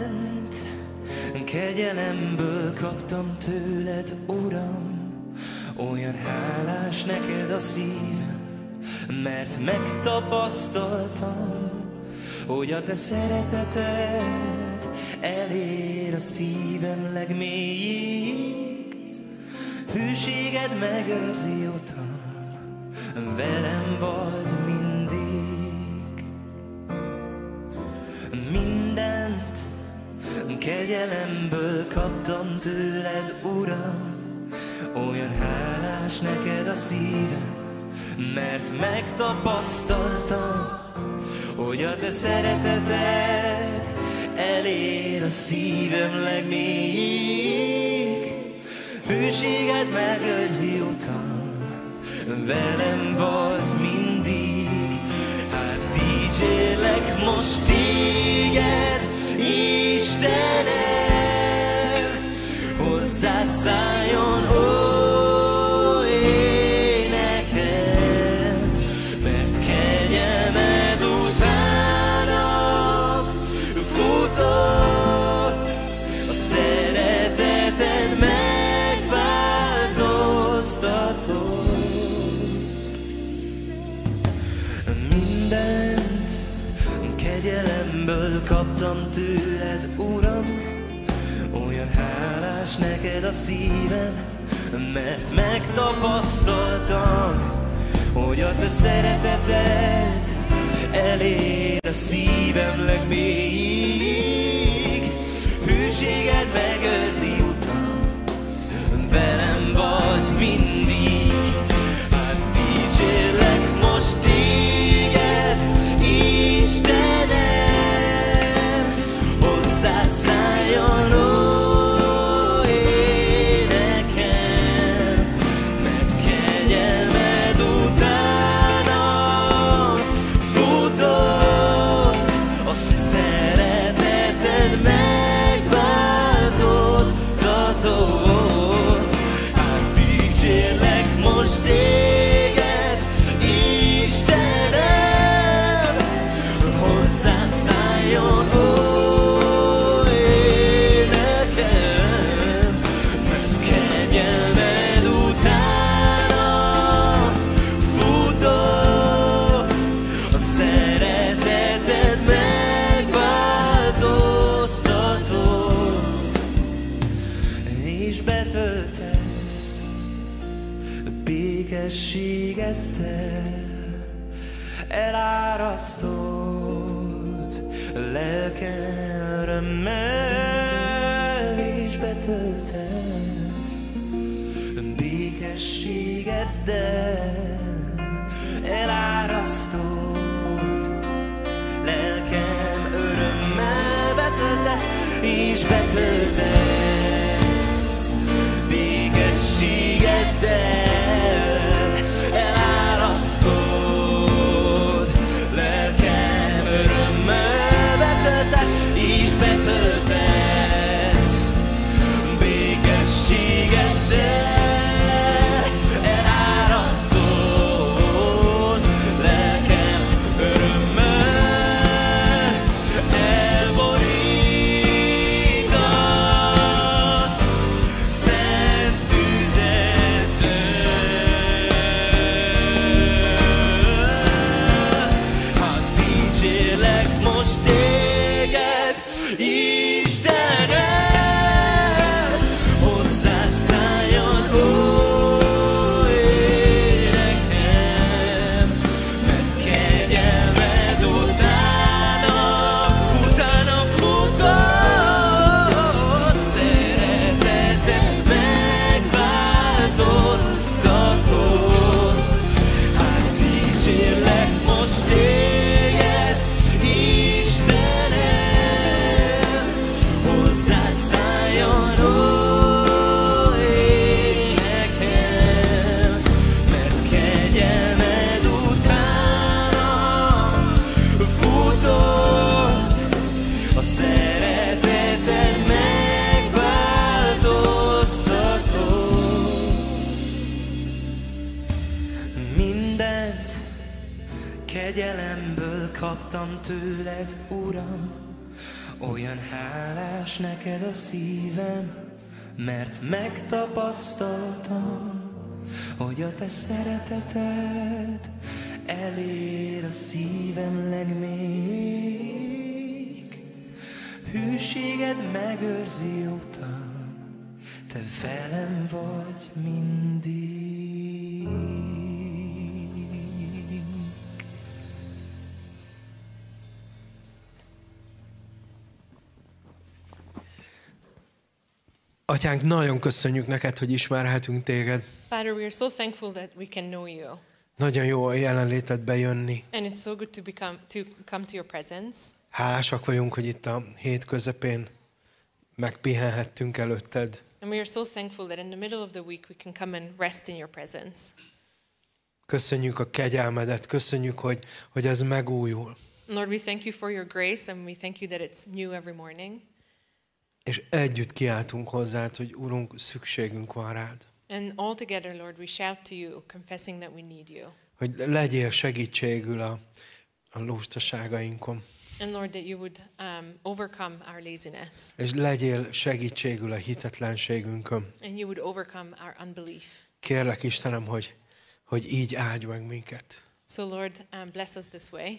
Mindent kegyelemből kaptam tőled, Uram, Olyan hálás neked a szívem, mert megtapasztaltam, hogy a te szereteted elér a szívem legmélyig. Hűséged megőrzi utam, velem vagy mindig. Mindent kegyelemből kaptam tőled, Uram. Olyan hálás neked a szívem, mert megtapasztaltam, hogy a te szereteted elér a szívem legmélyig. Hűséged megőrzi utam, velem vagy mindig. Hát dicsérlek most téged, Istenem, hozzád szálljon, ó énekem, mert kegyelmed utánam futott, a szereteted megváltoztatott. Mindent kegyelemből kaptam tőled, Uram. Olyan hálás neked a szívem, mert megtapasztaltam, hogy a te szereteted elér a szívem legmélyig. Hűséged megőrzi utam, velem vagy mindig. Hát dicsérlek most téged, Istenem, hozzád szálljon, ó énekem, mert kegyelmed utánam futott, a te szereteted megváltoztatott. Hát dicsérlek most téged, Istenem, hozzád szálljon, ó énekem, mert kegyelmed utánam futott, a szereteted megváltoztatott, és betöltesz békességeddel, elárasztod lelkem örömmel, és betöltesz békességeddel, elárasztod lelkem örömmel, betöltesz, és betöltesz békességeddel, elárasztod lelkem örömmel, betöltesz, és betöltesz békességeddel, elárasztod lelkem örömmel, elborítasz szent tüzettel. Hát dicsérlek most téged, Istenem, hozzád szálljon, ó énekem, mert kegyelmed utánam futott, szereteted megváltoztatott. Hát dicsérlek most téged, Istenem, hozzád szálljon, ó énekem, mert kegyelmed utánam futott, a szereteted megváltoztatott. Mindent kegyelemből kaptam tőled, Uram. Olyan hálás neked a szívem, mert megtapasztaltam, hogy a te szereteted elér a szívem legmélyig. Hűséged megőrzi utam, te velem vagy mindig. Atyánk, nagyon köszönjük neked, hogy ismerhetünk téged. Father, we are so thankful that we can know you. Nagyon jó a jelenlétedbe jönni. And it's so good to come to your presence. Hálásak vagyunk, hogy itt a hét közepén megpihenhettünk előtted. And we are so thankful that in the middle of the week we can come and rest in your presence. Köszönjük a kegyelmedet, köszönjük, hogy ez megújul. Lord, we thank you for your grace and we thank you that it's new every morning. És együtt kiáltunk hozzád, hogy Urunk, szükségünk van rád. And all together, Lord, we shout to you, confessing that we need you. Hogy legyél segítségül a lustaságainkon. And Lord, that you would overcome our laziness. És legyél segítségül a hitetlenségünkön. And you would overcome our unbelief. Kérlek, Istenem, hogy így áldj meg minket. So Lord, bless us this way.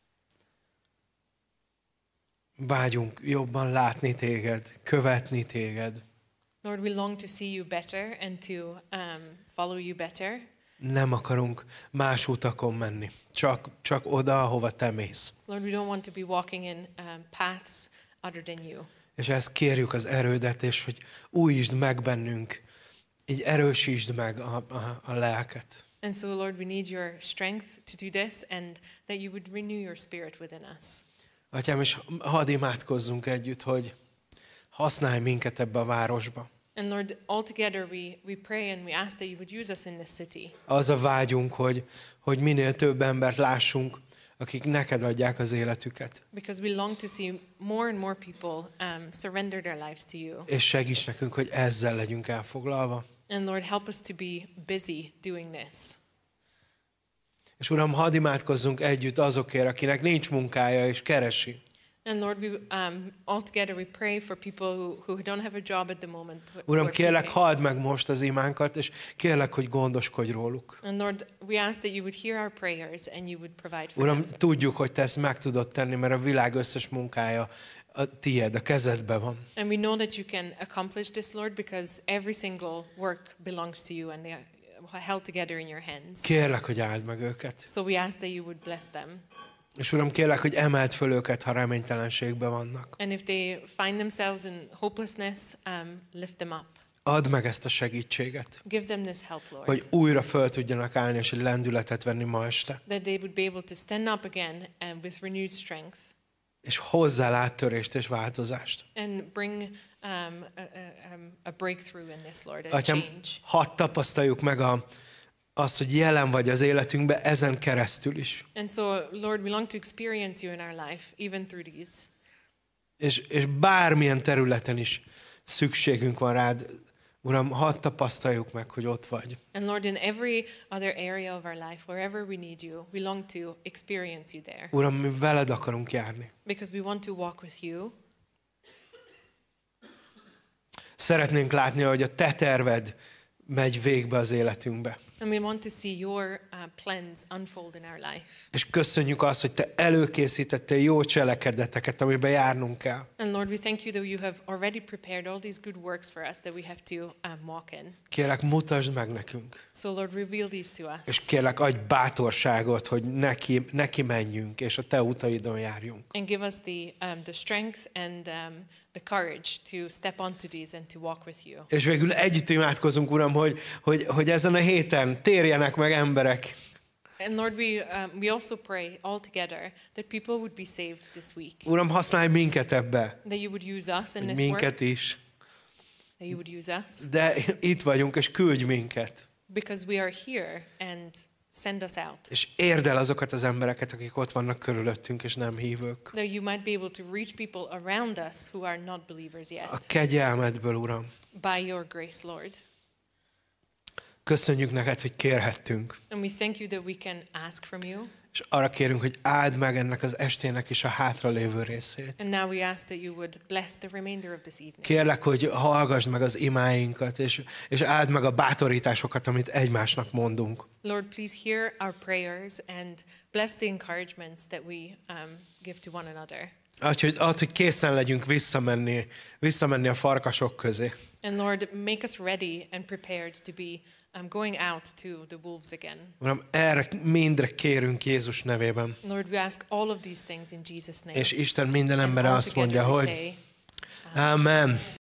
Vágyunk jobban látni téged, követni téged. Lord, we long to see you better and to follow you better. Nem akarunk más utakon menni, csak oda, ahova te mész. Lord, we don't want to be walking in paths other than you. És ezt kérjük az erődet, és hogy újítsd meg bennünk, így erősítsd meg a lelket. And so, Lord, we need your strength to do this and that you would renew your spirit within us. Atyám, és hadd imádkozzunk együtt, hogy használj minket ebbe a városba. And Lord, all together we pray and we ask that you would use us in this city. Az a vágyunk, hogy minél több embert lássunk, akik neked adják az életüket. Because we long to see more and more people surrender their lives to you. És segíts nekünk, hogy ezzel legyünk elfoglalva. And Lord, help us to be busy doing this. És Uram, hadd imádkozzunk együtt azokért, akinek nincs munkája és keresi. And Lord, we all together we pray for people who don't have a job at the moment. Uram, kérlek, halld meg most az imánkat, és kérlek, hogy gondoskodj róluk. And Lord, we ask that you would hear our prayers and you would provide for Uram, them. tudjuk, hogy te ezt meg tudod tenni, mert a világ összes munkája a tiéd, a kezedben van. And we know that you can accomplish this, Lord, because every single work belongs to you and they are held together in your hands. Kérlek, hogy áld meg őket. So we ask that you would bless them. És Uram, kérlek, hogy emeld föl őket, ha reménytelenségben vannak. And if they find themselves in hopelessness, lift them up. Add meg ezt a segítséget, Give them this help, Lord. hogy újra föl tudjanak állni, és egy lendületet venni ma este. That they would be able to stand up again with renewed strength. És hozzá áttörést és változást. And bring a breakthrough in this, Lord, a Atyám, change. hadd tapasztaljuk meg azt, hogy jelen vagy az életünkben ezen keresztül is. And so, Lord, we long to experience you in our life, even through these. És bármilyen területen is szükségünk van rád, Uram, hadd tapasztaljuk meg, hogy ott vagy. And Lord, in every other area of our life, wherever we need you, we long to experience you there. Uram, mi veled akarunk járni. Because we want to walk with you. Szeretnénk látni, hogy a te terved megy végbe az életünkbe. And we want to see your plans unfold in our life. És köszönjük azt, hogy te előkészítettél jó cselekedeteket, amiben járnunk kell. And Lord, we thank you that you have already prepared all these good works for us that we have to walk in. Kérlek, mutasd meg nekünk. So Lord, reveal these to us. És kérlek, adj bátorságot, hogy neki menjünk, és a te utaidon járjunk. And give us the strength and the courage to step onto these and to walk with you. És végül együtt imádkozunk, Uram, hogy ezen a héten térjenek meg emberek. And Lord, we also pray all together that people would be saved this week. Uram, használj minket ebbe. That you would use us in this Minket work. is. That you would use us. De itt vagyunk, és küldj minket. Because we are here and send us out. És érd el azokat az embereket, akik ott vannak körülöttünk, és nem hívők. That you might be able to reach people around us who are not believers A yet. kegyelmedből, Uram. By your grace, Lord. Köszönjük neked, hogy kérhettünk. And we thank you that we can ask from you. És arra kérünk, hogy áld meg ennek az estének is a hátralévő részét. And now we ask that you would bless the remainder of this evening. Kérlek, hogy hallgassd meg az imáinkat, és áld meg a bátorításokat, amit egymásnak mondunk. Lord, please hear our prayers and bless the encouragements that we give to one another. Hogy készen legyünk visszamenni a farkasok közé. And Lord, make us ready and prepared to be going out to the wolves again. Uram, erre mindre kérünk Jézus nevében. Lord, we ask all of these things in Jesus' name. És Isten minden embere And all azt mondja, together we hogy say, Amen.